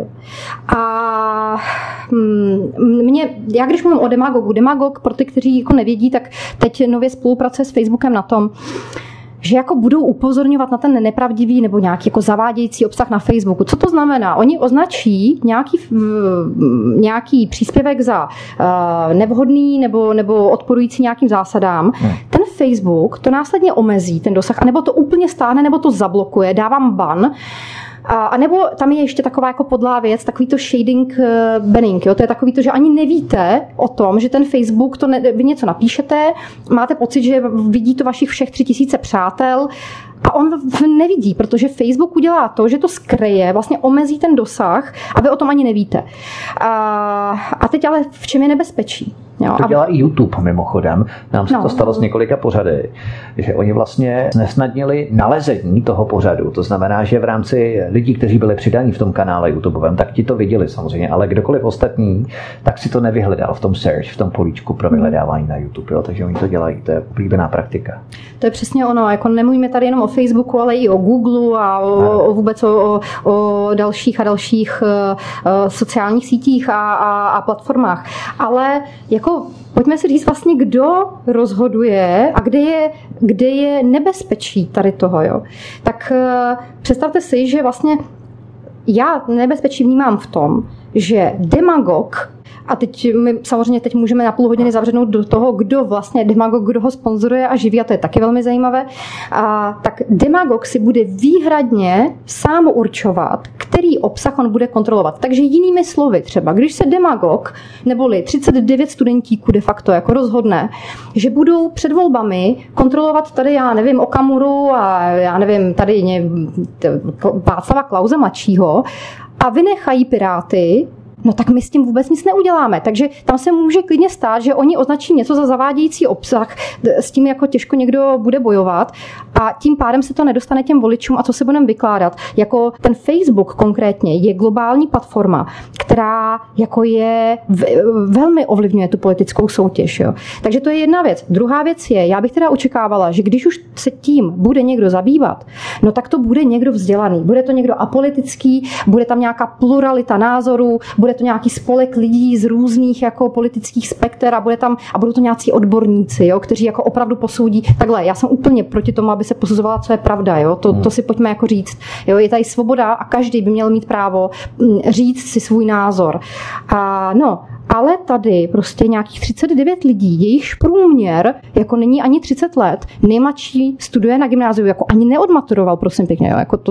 A mě, já když mluvím o demagogu, demagog, pro ty, kteří jako nevědí, tak teď nově spolupracuje s Facebookem na tom, že jako budou upozorňovat na ten nepravdivý nebo nějaký jako zavádějící obsah na Facebooku. Co to znamená? Oni označí nějaký, nějaký příspěvek za uh, nevhodný nebo, nebo odporující nějakým zásadám. Hmm. Ten Facebook to následně omezí, ten dosah, anebo to úplně stáhne, nebo to zablokuje, dávám ban. A nebo tam je ještě taková jako podlá věc, takový to shading banning, jo? To je takový to, že ani nevíte o tom, že ten Facebook, to ne, vy něco napíšete, máte pocit, že vidí to vašich všech tři tisíce přátel a on nevidí, protože Facebook udělá to, že to skryje, vlastně omezí ten dosah a vy o tom ani nevíte. A, a teď ale v čem je nebezpečí? Jo, to dělá i YouTube mimochodem. Nám se no. to stalo s několika pořady, že oni vlastně znesnadnili nalezení toho pořadu. To znamená, že v rámci lidí, kteří byli přidaní v tom kanále YouTubeovém, tak ti to viděli samozřejmě, ale kdokoliv ostatní, tak si to nevyhledal v tom search, v tom políčku pro vyhledávání na YouTube. Jo? Takže oni to dělají, to je oblíbená praktika. To je přesně ono, jako nemluvíme tady jenom o Facebooku, ale i o Google a o, o vůbec o, o dalších a dalších uh, sociálních sítích a, a, a platformách. Ale jako pojďme si říct vlastně, kdo rozhoduje a kde je, kde je nebezpečí tady toho. Jo? Tak uh, představte si, že vlastně já nebezpečí vnímám v tom, že demagog, a teď my samozřejmě teď můžeme na půl hodiny zavřenout do toho, kdo vlastně demagog, kdo ho sponzoruje a živí, a to je taky velmi zajímavé, a tak demagog si bude výhradně sám určovat, který obsah on bude kontrolovat. Takže jinými slovy třeba, když se demagog neboli třicet devět studentíků de facto jako rozhodne, že budou před volbami kontrolovat tady, já nevím, Okamuru a já nevím, tady Václava Klause mladšího a vynechají Piráty, no tak my s tím vůbec nic neuděláme. Takže tam se může klidně stát, že oni označí něco za zavádějící obsah, s tím jako těžko někdo bude bojovat a tím pádem se to nedostane těm voličům. A co se budeme vykládat? Jako ten Facebook konkrétně je globální platforma, která jako je velmi ovlivňuje tu politickou soutěž. Jo. Takže to je jedna věc. Druhá věc je, já bych teda očekávala, že když už se tím bude někdo zabývat, no tak to bude někdo vzdělaný, bude to někdo apolitický, bude tam nějaká pluralita názorů, bude to nějaký spolek lidí z různých jako politických spekter a bude tam a budou to nějací odborníci, jo, kteří jako opravdu posoudí. Takhle, já jsem úplně proti tomu, aby se posuzovala, co je pravda, jo. To, to si pojďme jako říct. Jo, je tady svoboda a každý by měl mít právo říct si svůj názor. A no, ale tady prostě nějakých třicet devět lidí, jejichž průměr jako není ani třicet let, nejmladší studuje na gymnáziu, jako ani neodmaturoval, prosím pěkně. Jo, jako to,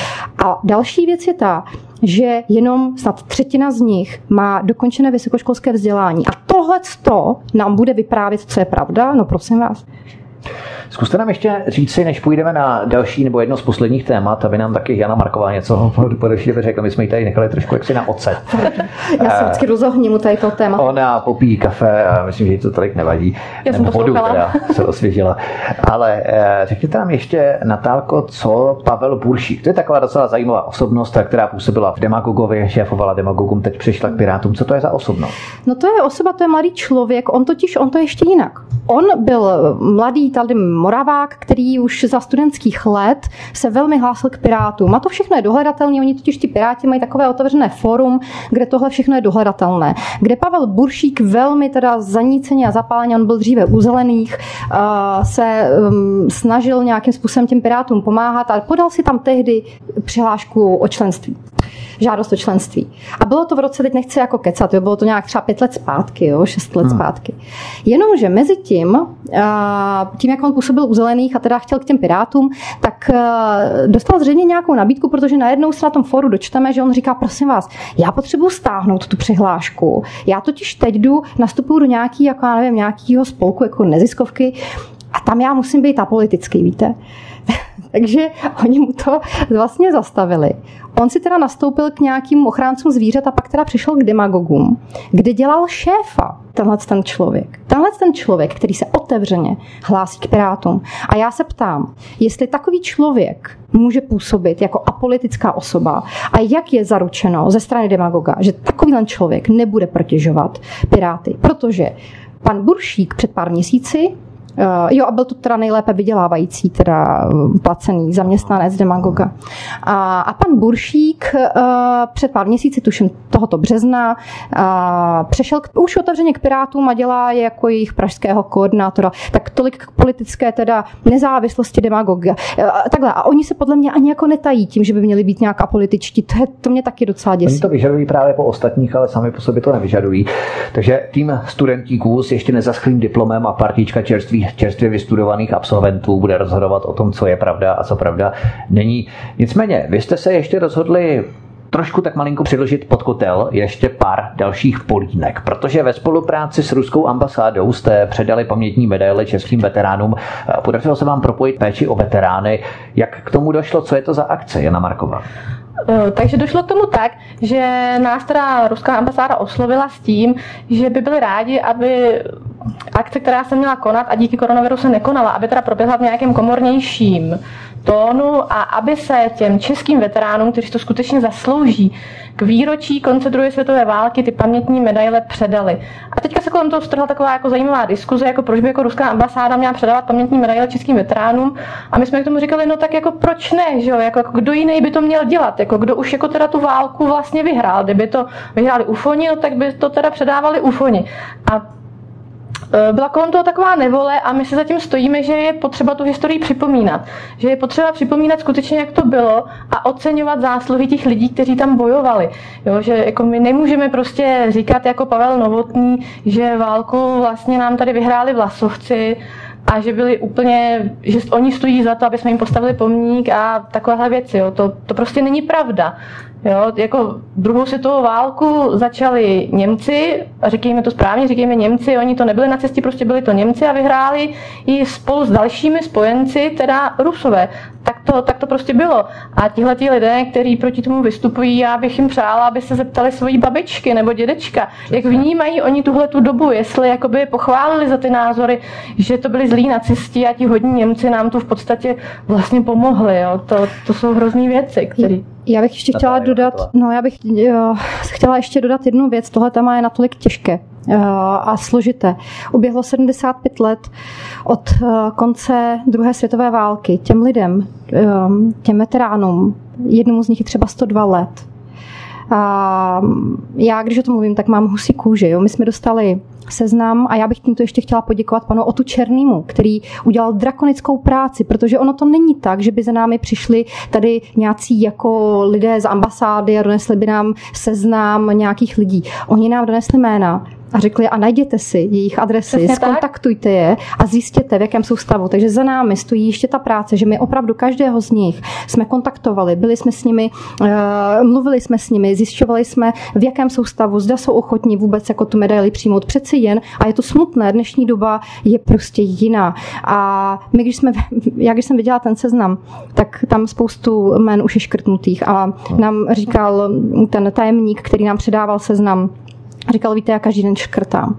a další věc je ta, že jenom snad třetina z nich má dokončené vysokoškolské vzdělání. A tohleto nám bude vyprávět, co je pravda? No prosím vás. Zkuste nám ještě říct si, než půjdeme na další nebo jedno z posledních témat, aby nám taky Jana Marková něco podeštěle řekla. My jsme ji tady nechali trošku jaksi na ocet. Já se vždycky rozohním u tady toho tématu. Ona popíjí kafe a myslím, že jí to tolik nevadí. Já jsem vodu teda se osvěžila. Ale řekněte nám ještě, Natálko, co Pavel Buršík. To je taková docela zajímavá osobnost, která působila v Demagogově, šéfovala Demagogům, teď přišla k Pirátům. Co to je za osobnost? No to je osoba, to je mladý člověk. On totiž, on to ještě jinak. On byl mladý tady Moravák, který už za studentských let se velmi hlásil k Pirátům. A to všechno je dohledatelné, oni totiž ti Piráti mají takové otevřené fórum, kde tohle všechno je dohledatelné. Kde Pavel Buršík velmi teda zaníceně a zapáleně, on byl dříve u Zelených, se snažil nějakým způsobem těm Pirátům pomáhat a podal si tam tehdy přihlášku o členství. Žádost o členství. A bylo to v roce, teď nechci jako kecat, jo, bylo to nějak třeba pět let zpátky, jo, šest let hmm. zpátky. Jenomže mezi tím, tím, jak on působil u Zelených a teda chtěl k těm Pirátům, tak dostal zřejmě nějakou nabídku, protože najednou se na tom fóru dočteme, že on říká, prosím vás, já potřebuji stáhnout tu přihlášku. Já totiž teď jdu, nastupuju do nějaký, jako já nevím, nějakýho spolku, jako neziskovky, A tam já musím být apolitický, víte. Takže oni mu to vlastně zastavili. On si teda nastoupil k nějakým ochráncům zvířat a pak teda přišel k demagogům, kde dělal šéfa tenhle ten člověk. Tenhle ten člověk, který se otevřeně hlásí k Pirátům. A já se ptám, jestli takový člověk může působit jako apolitická osoba a jak je zaručeno ze strany demagoga, že takovýhle člověk nebude protěžovat Piráty. Protože pan Buršík před pár měsíci Uh, jo, a byl to teda nejlépe vydělávající, teda placený zaměstnanec demagoga. A, a pan Buršík uh, před pár měsíci, tuším tohoto března, uh, přešel k, už otevřeně k Pirátům a dělá je jako jejich pražského koordinátora. Tak tolik k politické teda nezávislosti demagoga. Uh, takhle, a oni se podle mě ani jako netají tím, že by měli být nějak apolitičtí. To, je, to mě taky docela děsí. Oni to vyžadují právě po ostatních, ale sami po sobě to nevyžadují. Takže tým studentíků s ještě nezaschlým diplomem a partička čerstvých čerstvě vystudovaných absolventů bude rozhodovat o tom, co je pravda a co pravda není. Nicméně, vy jste se ještě rozhodli trošku tak malinko přiložit pod kotel ještě pár dalších polínek, protože ve spolupráci s ruskou ambasádou jste předali pamětní medaile českým veteránům. Podařilo se vám propojit péči o veterány. Jak k tomu došlo? Co je to za akce, Jana Marková? Takže došlo k tomu tak, že nás teda ruská ambasáda oslovila s tím, že by byli rádi, aby akce, která se měla konat a díky koronaviru se nekonala, aby teda proběhla v nějakém komornějším tónu a aby se těm českým veteránům, kteří to skutečně zaslouží, k výročí konce druhé světové války ty pamětní medaile předali. A teďka se kolem toho strhla taková jako zajímavá diskuze, jako proč by jako ruská ambasáda měla předávat pamětní medaile českým veteránům. A my jsme k tomu říkali, no tak jako proč ne, že jo? Jako, jako kdo jiný by to měl dělat? Jako kdo už jako teda tu válku vlastně vyhrál? Kdyby to vyhráli ufoni, no tak by to teda předávali ufoni. A byla kolem toho taková nevole a my se zatím stojíme, že je potřeba tu historii připomínat. Že je potřeba připomínat skutečně, jak to bylo a oceňovat zásluhy těch lidí, kteří tam bojovali. Jo, že jako my nemůžeme prostě říkat jako Pavel Novotný, že válku vlastně nám tady vyhráli Vlasovci a že byli úplně, že oni stojí za to, aby jsme jim postavili pomník a takovéhle věci. Jo. To, to prostě není pravda. Jo, jako druhou světovou válku začali Němci, a říkejme to správně, říkejme Němci, oni to nebyli nacisti, prostě byli to Němci a vyhráli ji spolu s dalšími spojenci, teda Rusové. Tak to, tak to prostě bylo. A tihleti lidé, kteří proti tomu vystupují, já bych jim přála, aby se zeptali svojí babičky nebo dědečka, jak vnímají oni tuhle tu dobu, jestli jakoby pochválili za ty názory, že to byli zlí nacisti a ti hodní Němci nám tu v podstatě vlastně pomohli. Jo. To, to jsou hrozný věci, které... Já bych ještě chtěla dodat, no já bych jo, chtěla ještě dodat jednu věc. Tohle téma je natolik těžké a složité. Uběhlo sedmdesát pět let od konce druhé světové války. Těm lidem, těm veteránům, jednomu z nich je třeba sto dva let. A já, když o tom mluvím, tak mám husí kůži. Jo. My jsme dostali seznam a já bych tímto ještě chtěla poděkovat panu Otu Černýmu, který udělal drakonickou práci, protože ono to není tak, že by za námi přišli tady nějací jako lidé z ambasády a donesli by nám seznam nějakých lidí. Oni nám donesli jména a řekli a najděte si jejich adresy, přesně zkontaktujte tak? je a zjistěte, v jakém jsou stavu. Takže za námi stojí ještě ta práce, že my opravdu každého z nich jsme kontaktovali, byli jsme s nimi, uh, mluvili jsme s nimi, zjišťovali jsme, v jakém jsou stavu, zda jsou ochotní vůbec jako tu medaili přijmout. Přeci jen, a je to smutné, dnešní doba je prostě jiná. A my, když jsme, já když jsem viděla ten seznam, tak tam spoustu jmen už je škrtnutých a nám říkal ten tajemník, který nám předával seznam, říkal, víte, já každý den škrtám.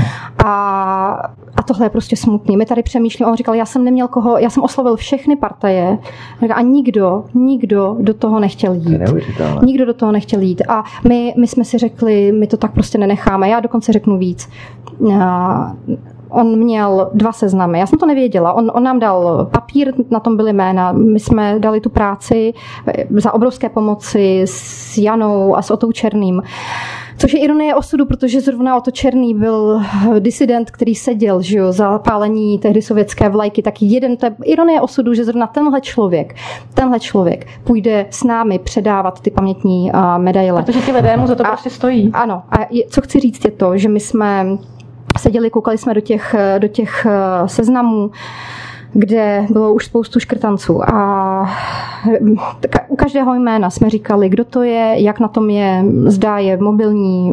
A, a tohle je prostě smutný. My tady přemýšlíme, on říkal, já jsem neměl koho, já jsem oslovil všechny partaje a nikdo, nikdo do toho nechtěl jít. Nikdo do toho nechtěl jít. A my, my jsme si řekli, my to tak prostě nenecháme. Já dokonce řeknu víc. A, on měl dva seznamy. Já jsem to nevěděla. On, on nám dal papír, na tom byly jména. My jsme dali tu práci za obrovské pomoci s Janou a s Otou Černým. Což je ironie osudu, protože zrovna Oto Černý byl disident, který seděl, že jo, za pálení tehdy sovětské vlajky. Tak jeden, to je ironie osudu, že zrovna tenhle člověk, tenhle člověk půjde s námi předávat ty pamětní uh, medaile. Protože ti lidé mu za to a, prostě stojí. Ano. A je, co chci říct je to, že my jsme seděli, koukali jsme do těch, do těch seznamů. kde bylo už spoustu škrtanců a u každého jména jsme říkali, kdo to je, jak na tom je, zda je mobilní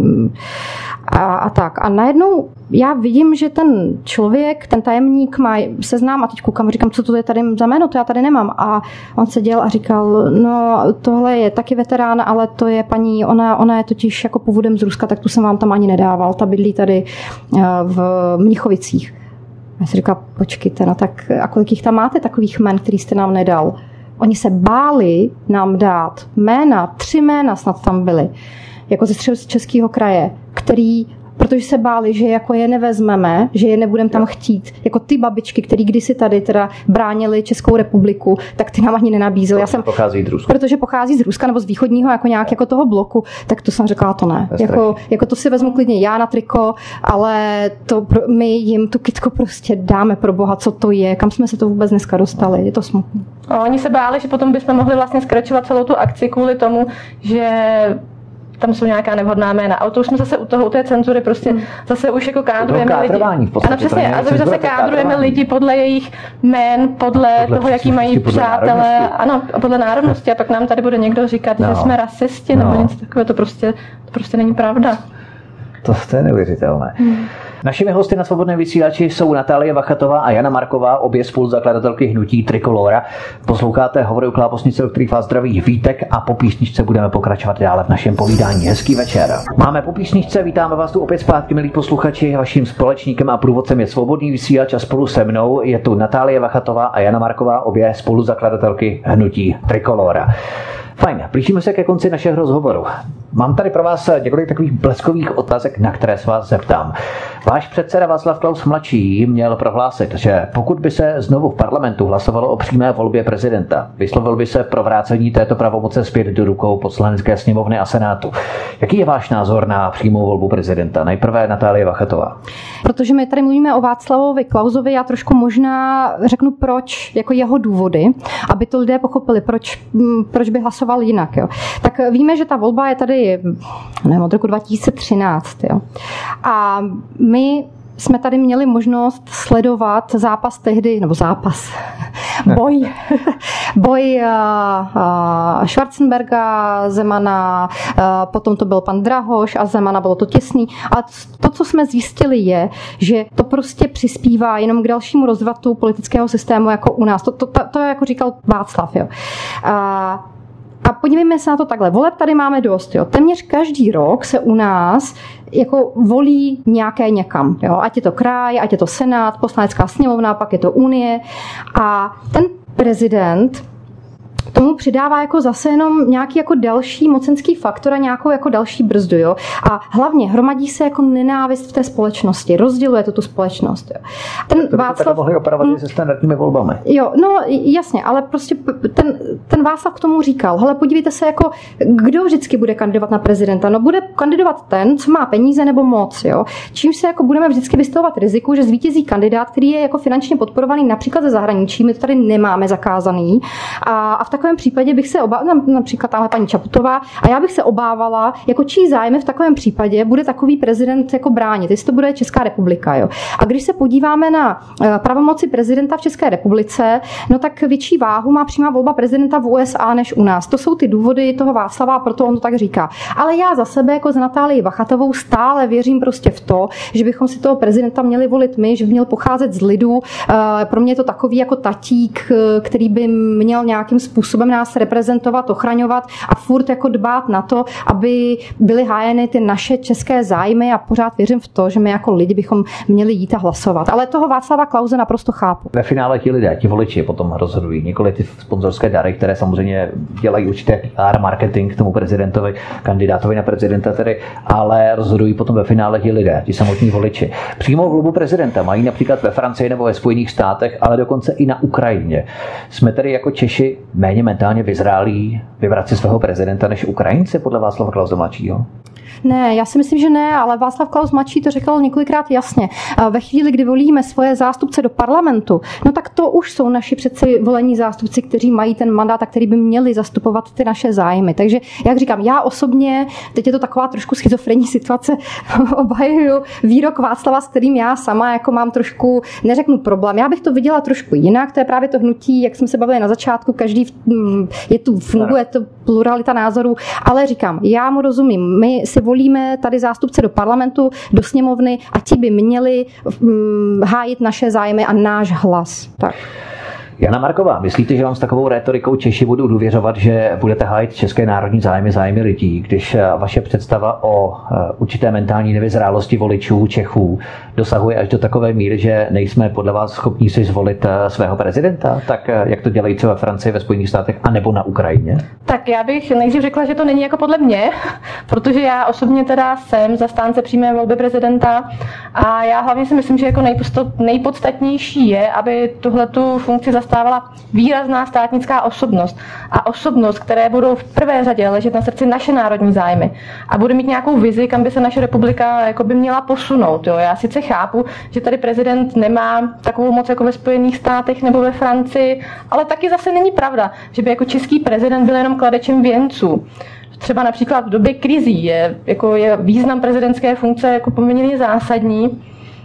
a, a tak. A najednou já vidím, že ten člověk, ten tajemník má seznam a teď koukám a říkám, co to je tady za jméno, to já tady nemám. A on seděl a říkal, no tohle je taky veterán, ale to je paní, ona, ona je totiž jako původem z Ruska, tak tu jsem vám tam ani nedával, ta bydlí tady v Mnichovicích. Já si říkám, počkejte, no tak a kolik jich tam máte takových jmen, který jste nám nedal? Oni se báli nám dát jména, tři jména snad tam byly, jako ze středočeského kraje, který, protože se báli, že jako je nevezmeme, že je nebudeme tam chtít. Jako ty babičky, které kdysi tady teda bránili Českou republiku, tak ty nám ani nenabízeli. Já jsem, pochází z Ruska. Protože pochází z Ruska nebo z východního jako nějak jako toho bloku, tak to jsem řekla, to ne. Jako, jako to si vezmu klidně já na triko, ale to my jim tu kytku prostě dáme pro boha, co to je, kam jsme se to vůbec dneska dostali. Je to smutné. Oni se báli, že potom bychom mohli vlastně zkračovat celou tu akci kvůli tomu, že tam jsou nějaká nevhodná jména. A to už jsme zase u toho, u té cenzury prostě hmm. zase už jako kádrujeme lidi. Ano, přesně, a zase kádrujeme lidi podle jejich jmén, podle, podle toho, jaký mají přátelé, ano, podle národnosti. A pak nám tady bude někdo říkat, no. že jsme rasisti, no. nebo něco takového. To prostě, to prostě není pravda. To, to je neuvěřitelné. Hmm. Našimi hosty na Svobodném vysílači jsou Natálie Vachatová a Jana Marková, obě spoluzakladatelky hnutí Trikolóra. Posloucháte Hovory u klávesnice, o kterých vás zdraví Vítek, a po písničce budeme pokračovat dále v našem povídání. Hezký večer. Máme po písničce, vítáme vás tu opět zpátky, milí posluchači. Vaším společníkem a průvodcem je Svobodný vysílač a spolu se mnou je tu Natálie Vachatová a Jana Marková, obě spoluzakladatelky hnutí Trikolóra. Fajn, blížíme se ke konci našeho rozhovoru. Mám tady pro vás několik takových bleskových otázek, na které se vás zeptám. Váš předseda Václav Klaus mladší měl prohlásit, že pokud by se znovu v parlamentu hlasovalo o přímé volbě prezidenta, vyslovil by se pro vrácení této pravomoce zpět do rukou Poslanecké sněmovny a Senátu. Jaký je váš názor na přímou volbu prezidenta? Nejprve Natálie Vachatová. Protože my tady mluvíme o Václavovi Klausovi, já trošku možná řeknu proč, jako jeho důvody, aby to lidé pochopili, proč, proč by hlasoval jinak. Jo. Tak víme, že ta volba je tady nevím, od roku dva tisíce třináct. Jo. A my jsme tady měli možnost sledovat zápas tehdy, nebo zápas, boj, boj uh, Schwarzenberga, Zemana, uh, potom to byl pan Drahoš a Zemana, bylo to těsný. A to, co jsme zjistili, je, že to prostě přispívá jenom k dalšímu rozvratu politického systému jako u nás. To, to, to, to jako říkal Václav. Jo. Uh, A podívejme se na to takhle. Voleb tady máme dost. Jo. Téměř každý rok se u nás jako volí nějaké někam. Jo. Ať je to kraj, ať je to senát, poslanecká sněmovna, pak je to unie. A ten prezident tomu přidává jako zase jenom nějaký jako další mocenský faktor a nějakou jako další brzdu. Jo? A hlavně hromadí se jako nenávist v té společnosti. Rozděluje to tu společnost. Jo? Ten to Václav... mohli opravovat hmm. se standardními volbami. Jo, no jasně, ale prostě ten, ten Václav k tomu říkal, hele, podívejte se, jako, kdo vždycky bude kandidovat na prezidenta. No bude kandidovat ten, co má peníze nebo moc. Jo? Čímž se jako budeme vždycky vystavovat riziku, že zvítězí kandidát, který je jako finančně podporovaný například ze zahraničí. My to tady nemáme zakázaný. A, a v takovém případě bych se obávala, například tahle paní Čaputová, a já bych se obávala, jako čí zájmy v takovém případě bude takový prezident jako bránit, jestli to bude Česká republika. Jo. A když se podíváme na pravomoci prezidenta v České republice, no tak větší váhu má přímá volba prezidenta v U S A než u nás. To jsou ty důvody toho Václava, proto on to tak říká. Ale já za sebe jako za Natálii Vachatovou stále věřím prostě v to, že bychom si toho prezidenta měli volit my, že by měl pocházet z lidu. Pro mě je to takový jako tatík, který by měl nějakým způsobem nás reprezentovat, ochraňovat a furt jako dbát na to, aby byly hájeny ty naše české zájmy, a pořád věřím v to, že my jako lidi bychom měli jít a hlasovat. Ale toho Václava Klause naprosto chápu. Ve finále ti lidé, ti voliči potom rozhodují. Nikoli ty sponzorské dary, které samozřejmě dělají určité P R marketing k tomu prezidentovi, kandidátovi na prezidenta tedy, ale rozhodují potom ve finále ti lidé, ti samotní voliči. Přímou volbu prezidenta mají například ve Francii nebo ve Spojených státech, ale dokonce i na Ukrajině. Jsme tedy jako Češi méně mentálně vyzrálí vybrat si svého prezidenta než Ukrajinci podle Václava Klause mladšího? Ne, já si myslím, že ne, ale Václav Klaus mladší to řekl několikrát jasně. Ve chvíli, kdy volíme svoje zástupce do parlamentu, no tak to už jsou naši přeci volení zástupci, kteří mají ten mandát a který by měli zastupovat ty naše zájmy. Takže jak říkám, já osobně, teď je to taková trošku schizofrenní situace, obhajuju výrok Václava, s kterým já sama jako mám trošku, neřeknu problém. Já bych to viděla trošku jinak, to je právě to hnutí, jak jsme se bavili na začátku, každý je tu, funguje to pluralita názorů, ale říkám, já mu rozumím, my si volíme tady zástupce do parlamentu, do sněmovny a ti by měli hm, hájit naše zájmy a náš hlas. Tak. Jana Marková, myslíte, že vám s takovou rétorikou Češi budou důvěřovat, že budete hájit české národní zájmy, zájmy lidí, když vaše představa o určité mentální nevyzrálosti voličů Čechů dosahuje až do takové míry, že nejsme podle vás schopni si zvolit svého prezidenta, tak jak to dělají třeba ve Francii, ve Spojených státech a nebo na Ukrajině? Tak já bych nejdřív řekla, že to není jako podle mě, protože já osobně teda jsem zastánce přímé volby prezidenta a já hlavně si myslím, že jako nejpodstatnější je, aby tuhletu funkci zastávala výrazná státnická osobnost a osobnost, které budou v prvé řadě ležet na srdci naše národní zájmy a bude mít nějakou vizi, kam by se naše republika jako by měla posunout. Jo. Já sice chápu, že tady prezident nemá takovou moc jako ve Spojených státech nebo ve Francii, ale taky zase není pravda, že by jako český prezident byl jenom kladečem věnců. Třeba například v době krizí je, jako je význam prezidentské funkce jako poměrně zásadní.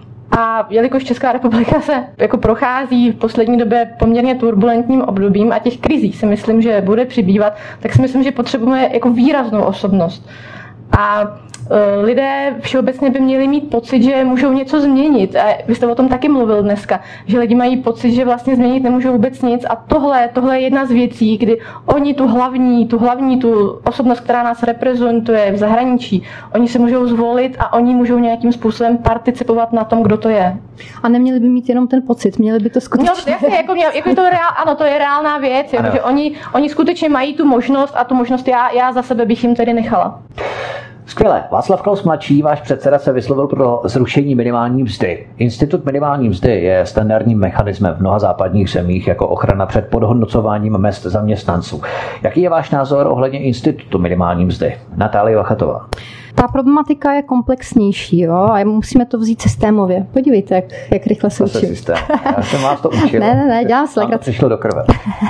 A jelikož Česká republika se jako prochází v poslední době poměrně turbulentním obdobím a těch krizí si myslím, že bude přibývat, tak si myslím, že potřebujeme jako výraznou osobnost. A e, lidé všeobecně by měli mít pocit, že můžou něco změnit. A vy jste o tom taky mluvil dneska, že lidi mají pocit, že vlastně změnit nemůžou vůbec nic. A tohle, tohle je jedna z věcí, kdy oni tu hlavní, tu hlavní, tu osobnost, která nás reprezentuje v zahraničí, oni se můžou zvolit a oni můžou nějakým způsobem participovat na tom, kdo to je. A neměli by mít jenom ten pocit, měli by to skutečně. No, jasně, jako, jako to reál, ano, to je reálná věc, jako, že oni, oni skutečně mají tu možnost a tu možnost já, já za sebe bych jim tedy nechala. Skvěle. Václav Klaus mladší, váš předseda, se vyslovil pro zrušení minimální mzdy. Institut minimální mzdy je standardním mechanismem v mnoha západních zemích jako ochrana před podhodnocováním mezd zaměstnanců. Jaký je váš názor ohledně institutu minimální mzdy? Natálie Vachatová. Ta problematika je komplexnější, jo, a musíme to vzít systémově. Podívejte, jak, jak rychle se učím. Systém. Já jsem vás to učil. ne, ne, ne, dělám se legraci. Přišlo do krve.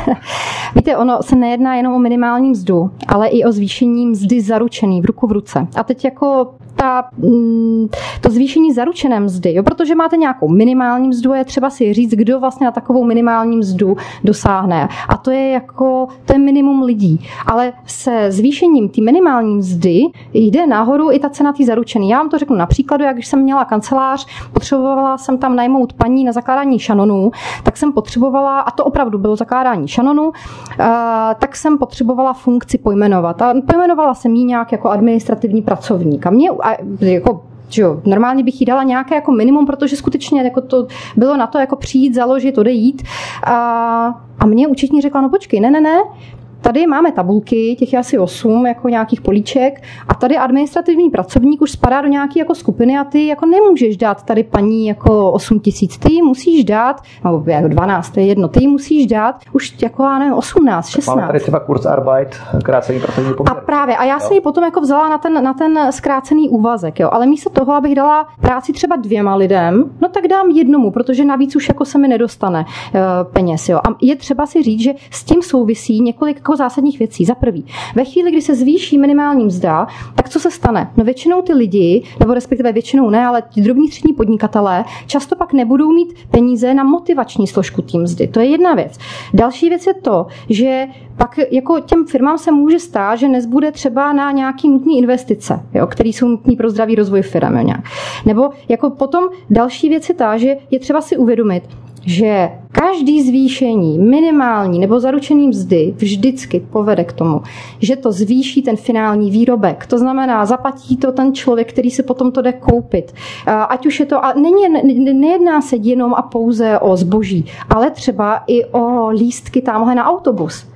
Víte, ono se nejedná jenom o minimální mzdu, ale i o zvýšení mzdy zaručený v ruku v ruce. A teď jako ta, to zvýšení zaručené mzdy, jo, protože máte nějakou minimální mzdu, je třeba si říct, kdo vlastně na takovou minimální mzdu dosáhne. A to je jako, to je minimum lidí. Ale se zvýšením té minimální mzdy jde nahoru i ta cena té zaručený. Já vám to řeknu na příkladu, jak když jsem měla kancelář, potřebovala jsem tam najmout paní na zakládání šanonů, tak jsem potřebovala, a to opravdu bylo zakládání šanonů, tak jsem potřebovala funkci pojmenovat. A pojmenovala jsem ji nějak jako administrativní pracovník. A mě a jako Jo, normálně bych jí dala nějaké jako minimum, protože skutečně jako to bylo na to jako přijít, založit, odejít. A, a mě účetní řekla, no počkej, ne, ne, ne, tady máme tabulky, těch je asi osm, jako nějakých políček, a tady administrativní pracovník už spadá do nějaké jako skupiny a ty jako nemůžeš dát tady paní jako osm tisíc, ty jí musíš dát, no jako dvanáct, to je jedno, ty jí musíš dát už jako, já nevím, osmnáct, šestnáct. Máme tady třeba Kurzarbeit, krácený pracovní poměr. A právě, a já jsem ji potom jako vzala na ten, na ten zkrácený úvazek, jo, ale místo toho, abych dala práci třeba dvěma lidem, no tak dám jednomu, protože navíc už jako se mi nedostane uh, peněz, jo. A je třeba si říct, že s tím souvisí několik jako zásadních věcí. Za prvý, ve chvíli, kdy se zvýší minimální mzda, tak co se stane? No většinou ty lidi, nebo respektive většinou ne, ale ti drobní střední podnikatelé často pak nebudou mít peníze na motivační složku té mzdy. To je jedna věc. Další věc je to, že pak jako těm firmám se může stát, že nezbude třeba na nějaký nutné investice, jo, které jsou nutné pro zdravý rozvoj firm. Jo, nějak. Nebo jako potom další věc je ta, že je třeba si uvědomit, že každý zvýšení minimální nebo zaručený mzdy vždycky povede k tomu, že to zvýší ten finální výrobek. To znamená, zaplatí to ten člověk, který si potom to jde koupit. Ať už je to, a není, ne, nejedná se jenom a pouze o zboží, ale třeba i o lístky tamhle na autobus.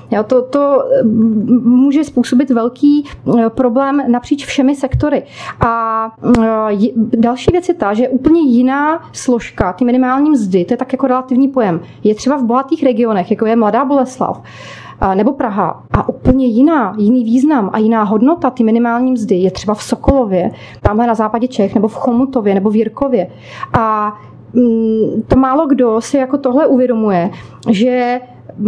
Jo, to, to může způsobit velký problém napříč všemi sektory. A další věc je ta, že úplně jiná složka, ty minimální mzdy, to je tak jako relativní pojem, je třeba v bohatých regionech, jako je Mladá Boleslav, nebo Praha, a úplně jiná, jiný význam a jiná hodnota ty minimální mzdy je třeba v Sokolově, tamhle na západě Čech, nebo v Chomutově, nebo v Jirkově. A to málo kdo si jako tohle uvědomuje, že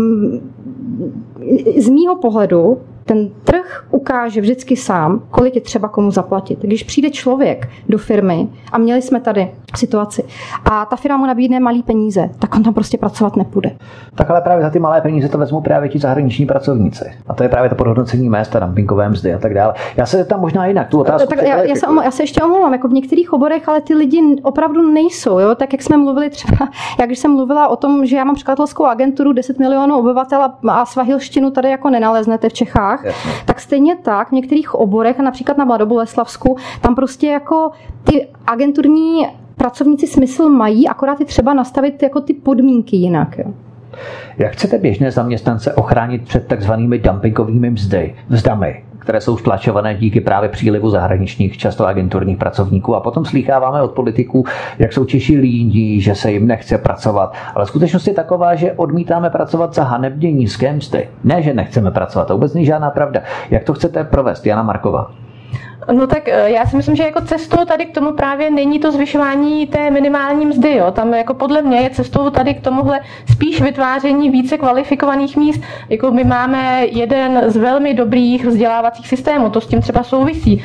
z mýho pohledu ten trh ukáže vždycky sám, kolik je třeba komu zaplatit. Když přijde člověk do firmy, a měli jsme tady situaci, a ta firma mu nabídne malý peníze, tak on tam prostě pracovat nepůjde. Tak ale právě za ty malé peníze to vezmou právě ti zahraniční pracovníci. A to je právě to podhodnocení mezd a dumpingové mzdy a tak dále. Já se tam možná jinak tu otázku. Tak já, já, se, já se ještě omlouvám, jako v některých oborech, ale ty lidi opravdu nejsou. Jo? Tak jak jsme mluvili třeba, jak když jsem mluvila o tom, že já mám překladatelskou agenturu deset milionů obyvatel a svahilštinu tady jako nenaleznete v Čechách, jasně. Tak stejně tak v některých oborech, a například na Mladoboleslavsku, tam prostě jako ty agenturní pracovníci smysl mají, akorát je třeba nastavit jako ty podmínky jinak. Jo. Jak chcete běžné zaměstnance ochránit před takzvanými dumpingovými mzdy, mzdami, které jsou stlačované díky právě přílivu zahraničních, často agenturních pracovníků? A potom slýcháváme od politiků, jak jsou Češi líní, že se jim nechce pracovat. Ale skutečnost je taková, že odmítáme pracovat za hanebně nízké mzdy. Ne, že nechceme pracovat, to vůbec není žádná pravda. Jak to chcete provést, Jana Marková? No tak já si myslím, že jako cestou tady k tomu právě není to zvyšování té minimální mzdy. Jo. Tam jako podle mě je cestou tady k tomuhle spíš vytváření více kvalifikovaných míst. Jako my máme jeden z velmi dobrých vzdělávacích systémů, to s tím třeba souvisí.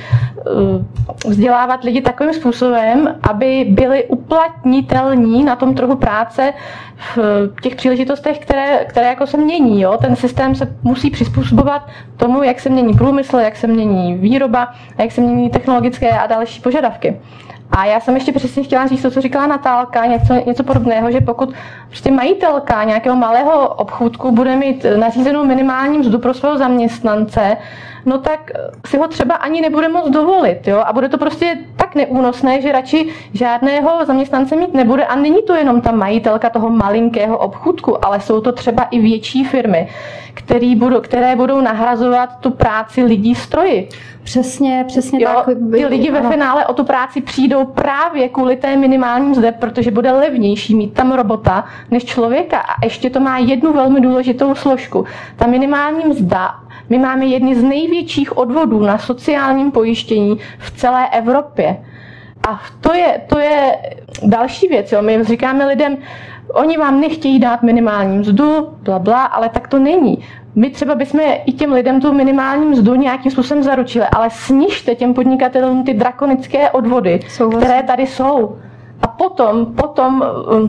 Vzdělávat lidi takovým způsobem, aby byli uplatnitelní na tom trhu práce v těch příležitostech, které, které jako se mění. Jo. Ten systém se musí přizpůsobovat tomu, jak se mění průmysl, jak se mění výroba, jak se mění technologické a další požadavky. A já jsem ještě přesně chtěla říct to, co říkala Natálka, něco, něco podobného, že pokud prostě majitelka nějakého malého obchůdku bude mít nařízenou minimální mzdu pro svého zaměstnance, no tak si ho třeba ani nebude moct dovolit, jo? A bude to prostě tak neúnosné, že radši žádného zaměstnance mít nebude. A není to jenom ta majitelka toho malinkého obchůdku, ale jsou to třeba i větší firmy, který budou, které budou nahrazovat tu práci lidí stroji. Přesně, přesně jo, tak. Ty lidi ve finále o tu práci přijdou právě kvůli té minimální mzdě, protože bude levnější mít tam robota než člověka. A ještě to má jednu velmi důležitou složku. Ta minimální mzda, my máme jedny z největších odvodů na sociálním pojištění v celé Evropě. A to je, to je další věc. Jo. My říkáme lidem, oni vám nechtějí dát minimální mzdu, bla, bla, ale tak to není. My třeba bychom i těm lidem tu minimální mzdu nějakým způsobem zaručili, ale snižte těm podnikatelům ty drakonické odvody, Souhlasím. které tady jsou. A potom, potom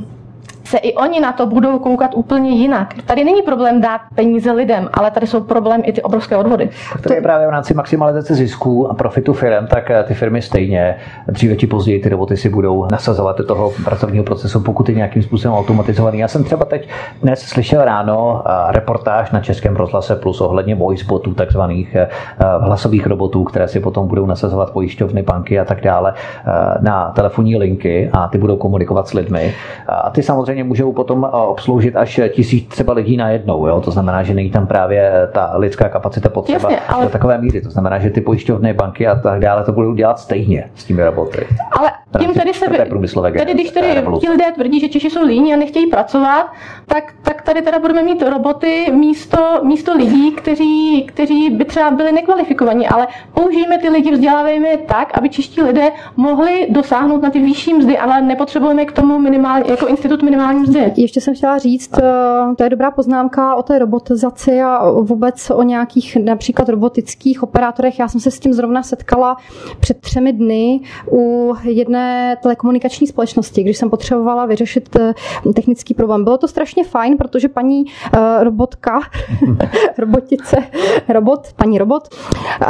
se i oni na to budou koukat úplně jinak. Tady není problém dát peníze lidem, ale tady jsou problém i ty obrovské odvody. Tak to je právě v rámci maximalizace zisků a profitu firm, tak ty firmy stejně dříve či později ty roboty si budou nasazovat do toho pracovního procesu, pokud je nějakým způsobem automatizovaný. Já jsem třeba teď dnes slyšel ráno reportáž na Českém rozhlase Plus ohledně voice botů, takzvaných hlasových robotů, které si potom budou nasazovat pojišťovny, banky a tak dále na telefonní linky a ty budou komunikovat s lidmi. A ty samozřejmě můžou potom obsloužit až tisíc třeba lidí najednou. Jo? To znamená, že není tam právě ta lidská kapacita potřeba. Jasně, ale... do takové míry. To znamená, že ty pojišťovny, banky a tak dále to budou dělat stejně s těmi roboty. Ale tím tady se tady, když tady ti lidé tvrdí, že Češi jsou líní a nechtějí pracovat, tak, tak tady teda budeme mít roboty místo, místo lidí, kteří, kteří by třeba byli nekvalifikovaní, ale použijeme ty lidi, vzdělávejme je tak, aby čeští lidé mohli dosáhnout na ty vyšší mzdy, ale nepotřebujeme k tomu minimální, jako institut minimální mzdy. Ještě jsem chtěla říct, to je dobrá poznámka o té robotizaci a vůbec o nějakých například robotických operátorech. Já jsem se s tím zrovna setkala před třemi dny u jedné telekomunikační společnosti, když jsem potřebovala vyřešit technický problém. Bylo to strašně fajn, protože paní uh, robotka, robotice, robot, paní robot, uh,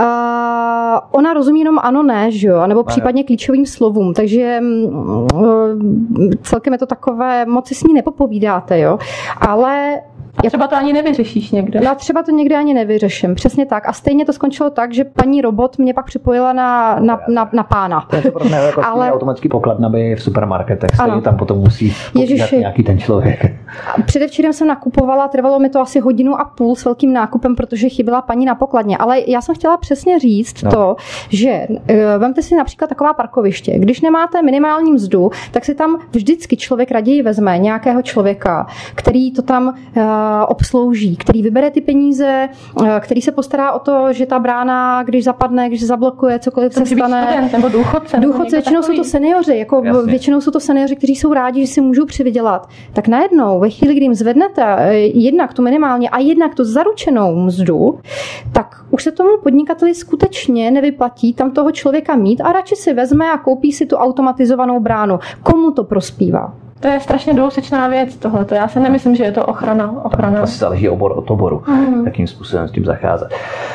ona rozumí jenom ano, ne, že jo, nebo případně klíčovým slovům, takže uh, celkem je to takové, moc si s ní nepopovídáte, jo, ale a třeba to ani nevyřešíš někde. Já třeba to někde ani nevyřeším, přesně tak. A stejně to skončilo tak, že paní robot mě pak připojila na, na, na, na pána. To je to pro jako ale, automaticky pokladnami v supermarketech, stejně tam potom musí pobíhat nějaký ten člověk. Předevčírem jsem nakupovala, trvalo mi to asi hodinu a půl s velkým nákupem, protože chyběla paní na pokladně. Ale já jsem chtěla přesně říct no. to, že vemte si například taková parkoviště. Když nemáte minimální mzdu, tak si tam vždycky člověk raději vezme nějakého člověka, který to tam uh, obslouží, který vybere ty peníze, uh, který se postará o to, že ta brána, když zapadne, když zablokuje, cokoliv se stane. Student, nebo důchodce. Důchodce, většinou takový. Jsou to seniori, jako Jasně. většinou jsou to seniori, kteří jsou rádi, že si můžou přivydělat. Tak najednou, ve chvíli, kdy jim zvednete jednak tu minimálně a jednak tu zaručenou mzdu, tak už se tomu podnikateli skutečně nevyplatí tam toho člověka mít a radši si vezme a koupí si tu automatizovanou bránu. Komu to prospívá? To je strašně dvousečná věc tohle. Já si nemyslím, že je to ochrana. ochrana. To záleží obor od oboru, mm. jakým způsobem s tím zacházet.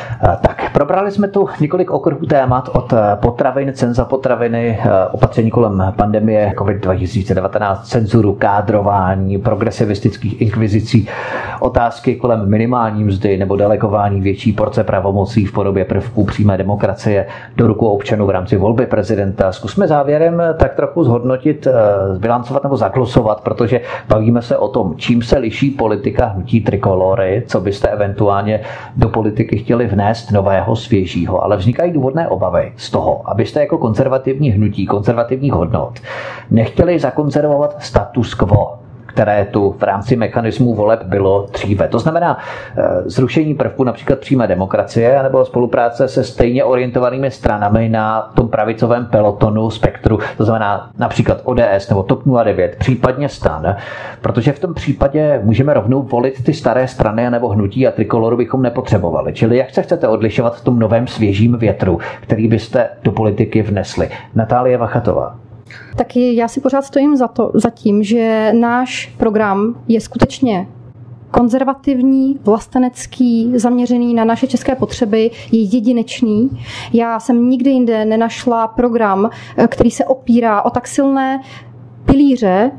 Tak, probrali jsme tu několik okruhů témat od potravin, cen za potraviny, opatření kolem pandemie covid dva tisíce devatenáct, cenzuru, kádrování, progresivistických inkvizicí, otázky kolem minimální mzdy nebo delegování větší porce pravomocí v podobě prvků přímé demokracie do rukou občanů v rámci volby prezidenta. Zkusme závěrem tak trochu zhodnotit, zbilancovat nebo zaklosovat, protože bavíme se o tom, čím se liší politika hnutí Trikolory, co byste eventuálně do politiky chtěli vnést nového, svěžího, ale vznikají důvodné obavy z toho, abyste jako konzervativní hnutí, konzervativních hodnot nechtěli zakonzervovat status quo, které tu v rámci mechanismů voleb bylo dříve. To znamená zrušení prvků například přímé demokracie nebo spolupráce se stejně orientovanými stranami na tom pravicovém pelotonu spektru, to znamená například O D S nebo TOP nula devět, případně STAN, protože v tom případě můžeme rovnou volit ty staré strany nebo hnutí a Trikoloru bychom nepotřebovali. Čili jak se chcete odlišovat v tom novém svěžím větru, který byste do politiky vnesli? Natálie Vachatová. Taky já si pořád stojím za, to, za tím, že náš program je skutečně konzervativní, vlastenecký, zaměřený na naše české potřeby, je jedinečný. Já jsem nikdy jinde nenašla program, který se opírá o tak silné pilíře,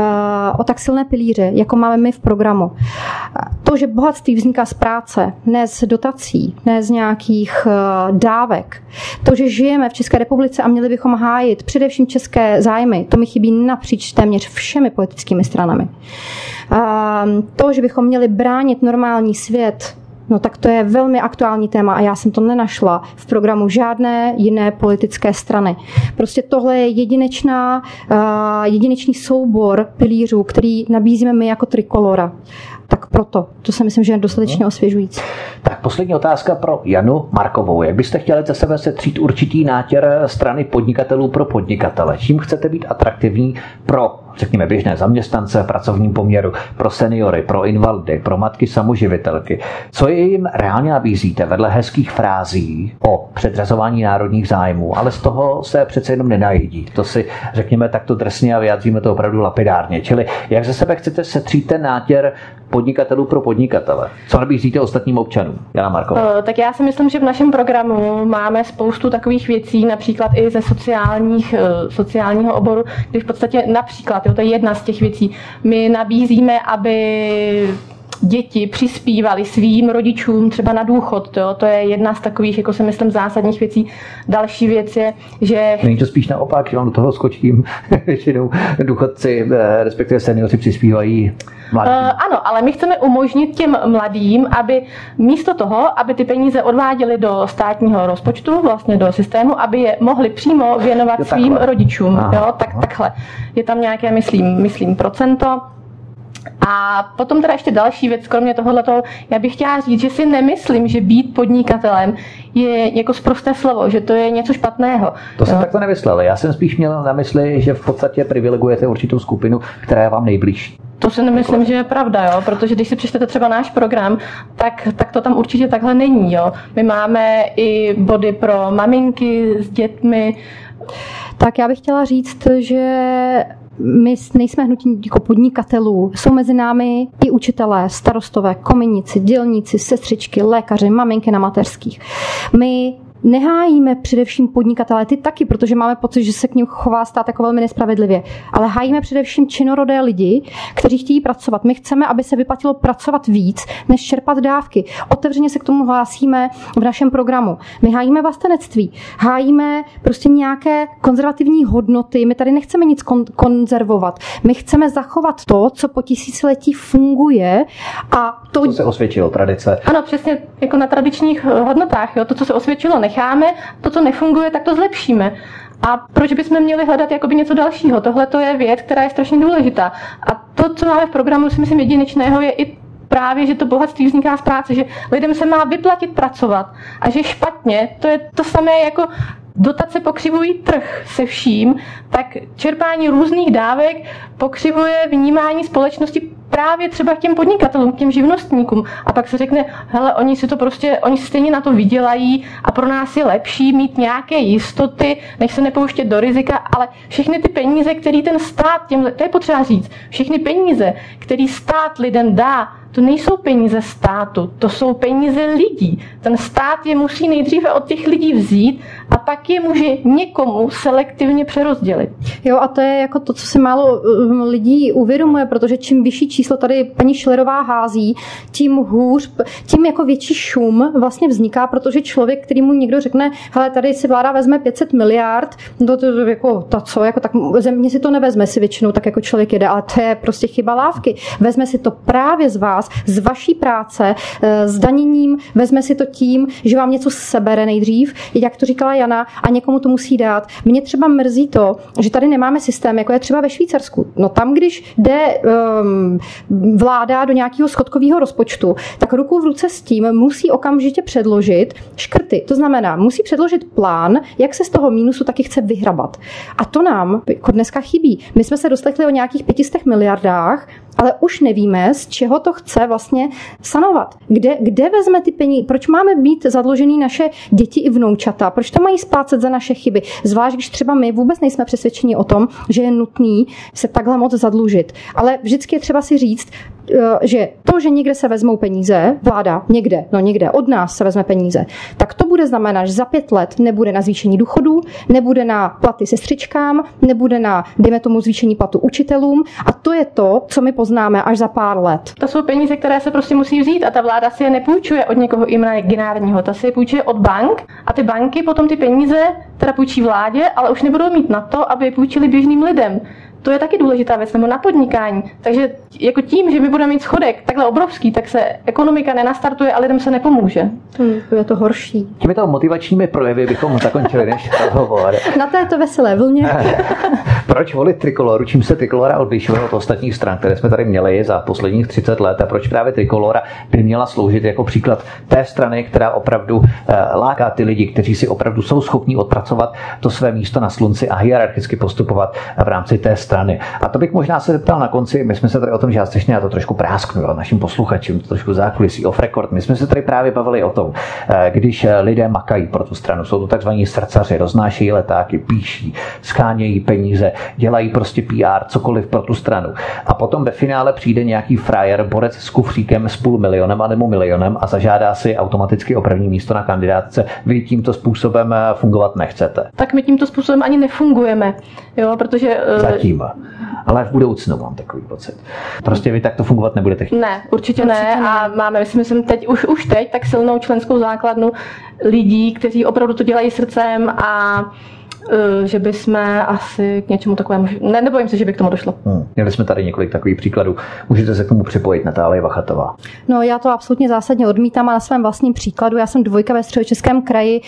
o tak silné pilíře, jako máme my v programu. To, že bohatství vzniká z práce, ne z dotací, ne z nějakých dávek. To, že žijeme v České republice a měli bychom hájit především české zájmy, to mi chybí napříč téměř všemi politickými stranami. To, že bychom měli bránit normální svět, no tak to je velmi aktuální téma a já jsem to nenašla v programu žádné jiné politické strany. Prostě tohle je jedinečná, jedinečný soubor pilířů, který nabízíme my jako Trikolora. Tak proto, to si myslím, že je dostatečně osvěžující. Tak poslední otázka pro Janu Markovou. Jak byste chtěli ze sebe setřít určitý nátěr strany podnikatelů pro podnikatele? Čím chcete být atraktivní pro, řekněme, běžné zaměstnance v pracovním poměru, pro seniory, pro invalidy, pro matky samoživitelky? Co jim reálně nabízíte vedle hezkých frází o předřazování národních zájmů, ale z toho se přece jenom nenajedí. To si řekněme takto drsně a vyjádříme to opravdu lapidárně. Čili jak ze sebe chcete setřít ten nátěr podnikatelů pro podnikatele? Co nabízíte ostatním občanům? Jana Marková. Tak já si myslím, že v našem programu máme spoustu takových věcí, například i ze sociálních, sociálního oboru, kdy v podstatě například, jo, to je jedna z těch věcí, my nabízíme, aby děti přispívali svým rodičům třeba na důchod. Jo? To je jedna z takových, jako si myslím, zásadních věcí. Další věc je, že... Není to spíš naopak, že vám do toho skočím, většinou důchodci, respektive seniori přispívají mladým. Uh, ano, ale my chceme umožnit těm mladým, aby místo toho, aby ty peníze odváděli do státního rozpočtu, vlastně do systému, aby je mohli přímo věnovat jo, svým rodičům. Jo? Tak, takhle. Je tam nějaké, myslím, myslím procento. A potom teda ještě další věc, kromě tohohletoho, já bych chtěla říct, že si nemyslím, že být podnikatelem je jako sprosté slovo, že to je něco špatného. To jsem no. takto nemyslel. Já jsem spíš měl na mysli, že v podstatě privilegujete určitou skupinu, která je vám nejbližší. To si nemyslím, že je pravda, jo? Protože když si přečtete třeba náš program, tak, tak to tam určitě takhle není. Jo? My máme i body pro maminky s dětmi. Tak já bych chtěla říct, že my nejsme hnutí jako podnikatelů. Jsou mezi námi i učitelé, starostové, kominíci, dělníci, sestřičky, lékaři, maminky na mateřských. My nehájíme především podnikatele, ty taky, protože máme pocit, že se k nim chová stát jako velmi nespravedlivě, ale hájíme především činorodé lidi, kteří chtějí pracovat. My chceme, aby se vyplatilo pracovat víc, než čerpat dávky. Otevřeně se k tomu hlásíme v našem programu. My hájíme vlastenectví, hájíme prostě nějaké konzervativní hodnoty, my tady nechceme nic kon- konzervovat. My chceme zachovat to, co po tisíciletí funguje a to... Co se osvědčilo, tradice. Ano, přesně jako na tradičních hodnotách. Jo? To, co se osvědčilo, necháme, to, co nefunguje, tak to zlepšíme. A proč bychom měli hledat jakoby něco dalšího? Tohle to je věc, která je strašně důležitá. A to, co máme v programu, si myslím jedinečného, je i právě, že to bohatství vzniká z práce, že lidem se má vyplatit pracovat a že špatně, to je to samé jako dotace pokřivují trh se vším, tak čerpání různých dávek pokřivuje vnímání společnosti právě třeba k těm podnikatelům, k těm živnostníkům. A pak se řekne, hele, oni si to prostě, oni si stejně na to vydělají a pro nás je lepší mít nějaké jistoty, než se nepouštět do rizika, ale všechny ty peníze, které ten stát, těm, to je potřeba říct, všechny peníze, které stát lidem dá, to nejsou peníze státu, to jsou peníze lidí. Ten stát je musí nejdříve od těch lidí vzít a pak je může někomu selektivně přerozdělit. Jo, a to je jako to, co si málo lidí uvědomuje, protože čím vyšší číslo tady paní Schillerová hází, tím hůř, tím jako větší šum vlastně vzniká, protože člověk, který mu někdo řekne, hele, tady si vláda vezme pět set miliard, to, to jako ta co, jako tak země si to nevezme si většinou, tak jako člověk jede, ale to je prostě chyba lávky. Vezme si to právě z vás, z vaší práce, s daněním, vezme si to tím, že vám něco sebere nejdřív, jak to říkala Jana, a někomu to musí dát. Mně třeba mrzí to, že tady nemáme systém, jako je třeba ve Švýcarsku. No tam, když jde um, vláda do nějakého schodkového rozpočtu, tak ruku v ruce s tím musí okamžitě předložit škrty. To znamená, musí předložit plán, jak se z toho mínusu taky chce vyhrabat. A to nám jako dneska chybí. My jsme se doslechli o nějakých pětistech miliardách, ale už nevíme, z čeho to chce vlastně sanovat. Kde, kde vezme ty peníze? Proč máme být zadlužený naše děti i vnoučata? Proč to mají splácet za naše chyby? Zvlášť, když třeba my vůbec nejsme přesvědčeni o tom, že je nutný se takhle moc zadlužit. Ale vždycky je třeba si říct, že to, že někde se vezmou peníze, vláda někde, no někde od nás se vezme peníze, tak to bude znamenat, že za pět let nebude na zvýšení důchodů, nebude na platy sestřičkám, nebude na, dejme tomu, zvýšení platu učitelům, a to je to, co my poznáme až za pár let. To jsou peníze, které se prostě musí vzít, a ta vláda si je nepůjčuje od někoho imaginárního, ta si je půjčuje od bank, a ty banky potom ty peníze teda půjčí vládě, ale už nebudou mít na to, aby je půjčili běžným lidem. To je taky důležitá věc, nebo na podnikání. Takže jako tím, že my budeme mít schodek takhle obrovský, tak se ekonomika nenastartuje a lidem se nepomůže. Hmm, je to horší. Těmito motivačními projevy bychom zakončili než rozhovor. Na této veselé vlně. Proč volit Trikoloru? Čím se Trikolora odlišuje od ostatních stran, které jsme tady měli za posledních třicet let, a proč právě Trikolora by měla sloužit jako příklad té strany, která opravdu eh, láká ty lidi, kteří si opravdu jsou schopní odpracovat to své místo na slunci a hierarchicky postupovat v rámci té strany. A to bych možná se zeptal na konci. My jsme se tady o tom částečně, já to trošku prásknu, jo, našim posluchačům, to trošku zákulisí, off record. My jsme se tady právě bavili o tom, když lidé makají pro tu stranu, jsou to takzvaní srdcaři, roznášejí letáky, píší, schánějí peníze, dělají prostě P R, cokoliv pro tu stranu. A potom ve finále přijde nějaký frajer, borec s kufříkem s půl milionem a nebo milionem a zažádá si automaticky o první místo na kandidátce. Vy tímto způsobem fungovat nechcete. Tak my tímto způsobem ani nefungujeme, jo, protože zatím. Ale v budoucnu mám takový pocit. Prostě vy takto fungovat nebudete chtít. Ne, určitě, určitě ne. ne. A máme, myslím, myslím teď, už, už teď tak silnou členskou základnu lidí, kteří opravdu to dělají srdcem, a že bychom asi k něčemu takovému... Ne, nebojím se, že by k tomu došlo. Hmm. Měli jsme tady několik takových příkladů. Můžete se k tomu připojit, Natálie Vachatová. No, já to absolutně zásadně odmítám, a na svém vlastním příkladu. Já jsem dvojka ve Středočeském kraji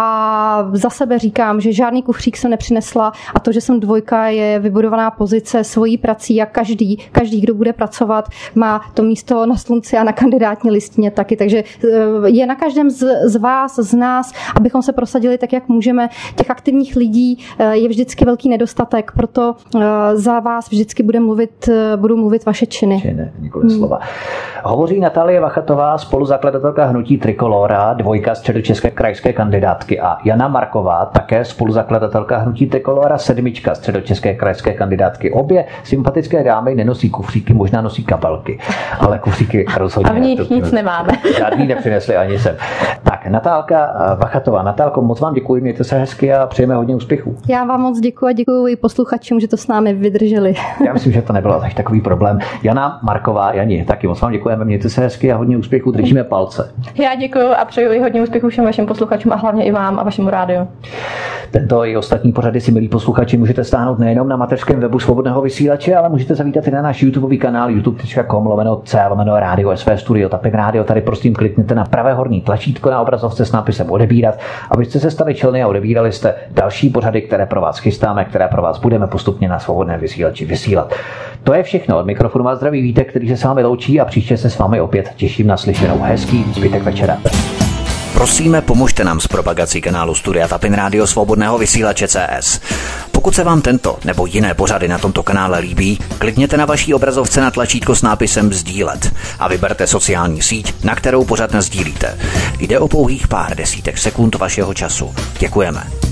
a za sebe říkám, že žádný kufřík jsem nepřinesla, a to, že jsem dvojka, je vybudovaná pozice svojí prací, a každý, každý, kdo bude pracovat, má to místo na slunci a na kandidátní listině taky. Takže je na každém z, z vás, z nás, abychom se prosadili tak, jak můžeme. Těch aktivních lidí lidí je vždycky velký nedostatek, proto za vás vždycky bude mluvit, budou mluvit vaše činy. Činy, nikoli hmm. slova. Hovoří Natálie Vachatová, spoluzakladatelka hnutí Trikolóra, dvojka středočeské krajské kandidátky, a Jana Marková, také spoluzakladatelka hnutí Trikolóra, sedmička středočeské krajské kandidátky. Obě sympatické dámy nenosí kufříky, možná nosí kapelky, ale kufříky rozhodně. A v nich nic nemáme. Žádný nepřinesli ani sem. Tak, Natálka Vachatová. Natálko, moc vám děkuji, mějte se hezky a přejeme hodně úspěchů. Já vám moc děkuji a děkuji i posluchačům, že to s námi vydrželi. Já myslím, že to nebyl tak takový problém. Jana Marková, Jani, taky moc vám děkujeme, mějte se hezky a hodně úspěchů, držíme palce. Já děkuji a přeju i hodně úspěchů všem vašim posluchačům a hlavně i vám a vašemu rádiu. Tento i ostatní pořady si, milí posluchači, můžete stáhnout nejenom na mateřském webu Svobodného vysílače, ale můžete zavítat i na náš YouTubeový kanál youtube tečka com lomeno c lomeno rádio sv studio Tapin Rádio. Tady prosím klikněte na pravé horní tlačítko na obrazovce s nápisem odebírat, abyste se stali členy a odebírali jste další pořady, které pro vás chystáme, které pro vás budeme postupně na Svobodném vysílači vysílat. To je všechno. Od mikrofonu vás zdraví Vítek, který se s vámi loučí, a příště se s vámi opět těším na slyšenou. Hezký zbytek večera. Prosíme, pomožte nám s propagací kanálu Studia Tapin Rádio Svobodného vysílače C S. Pokud se vám tento nebo jiné pořady na tomto kanále líbí, klikněte na vaší obrazovce na tlačítko s nápisem sdílet a vyberte sociální síť, na kterou pořad nasdílíte. Jde o pouhých pár desítek sekund vašeho času. Děkujeme.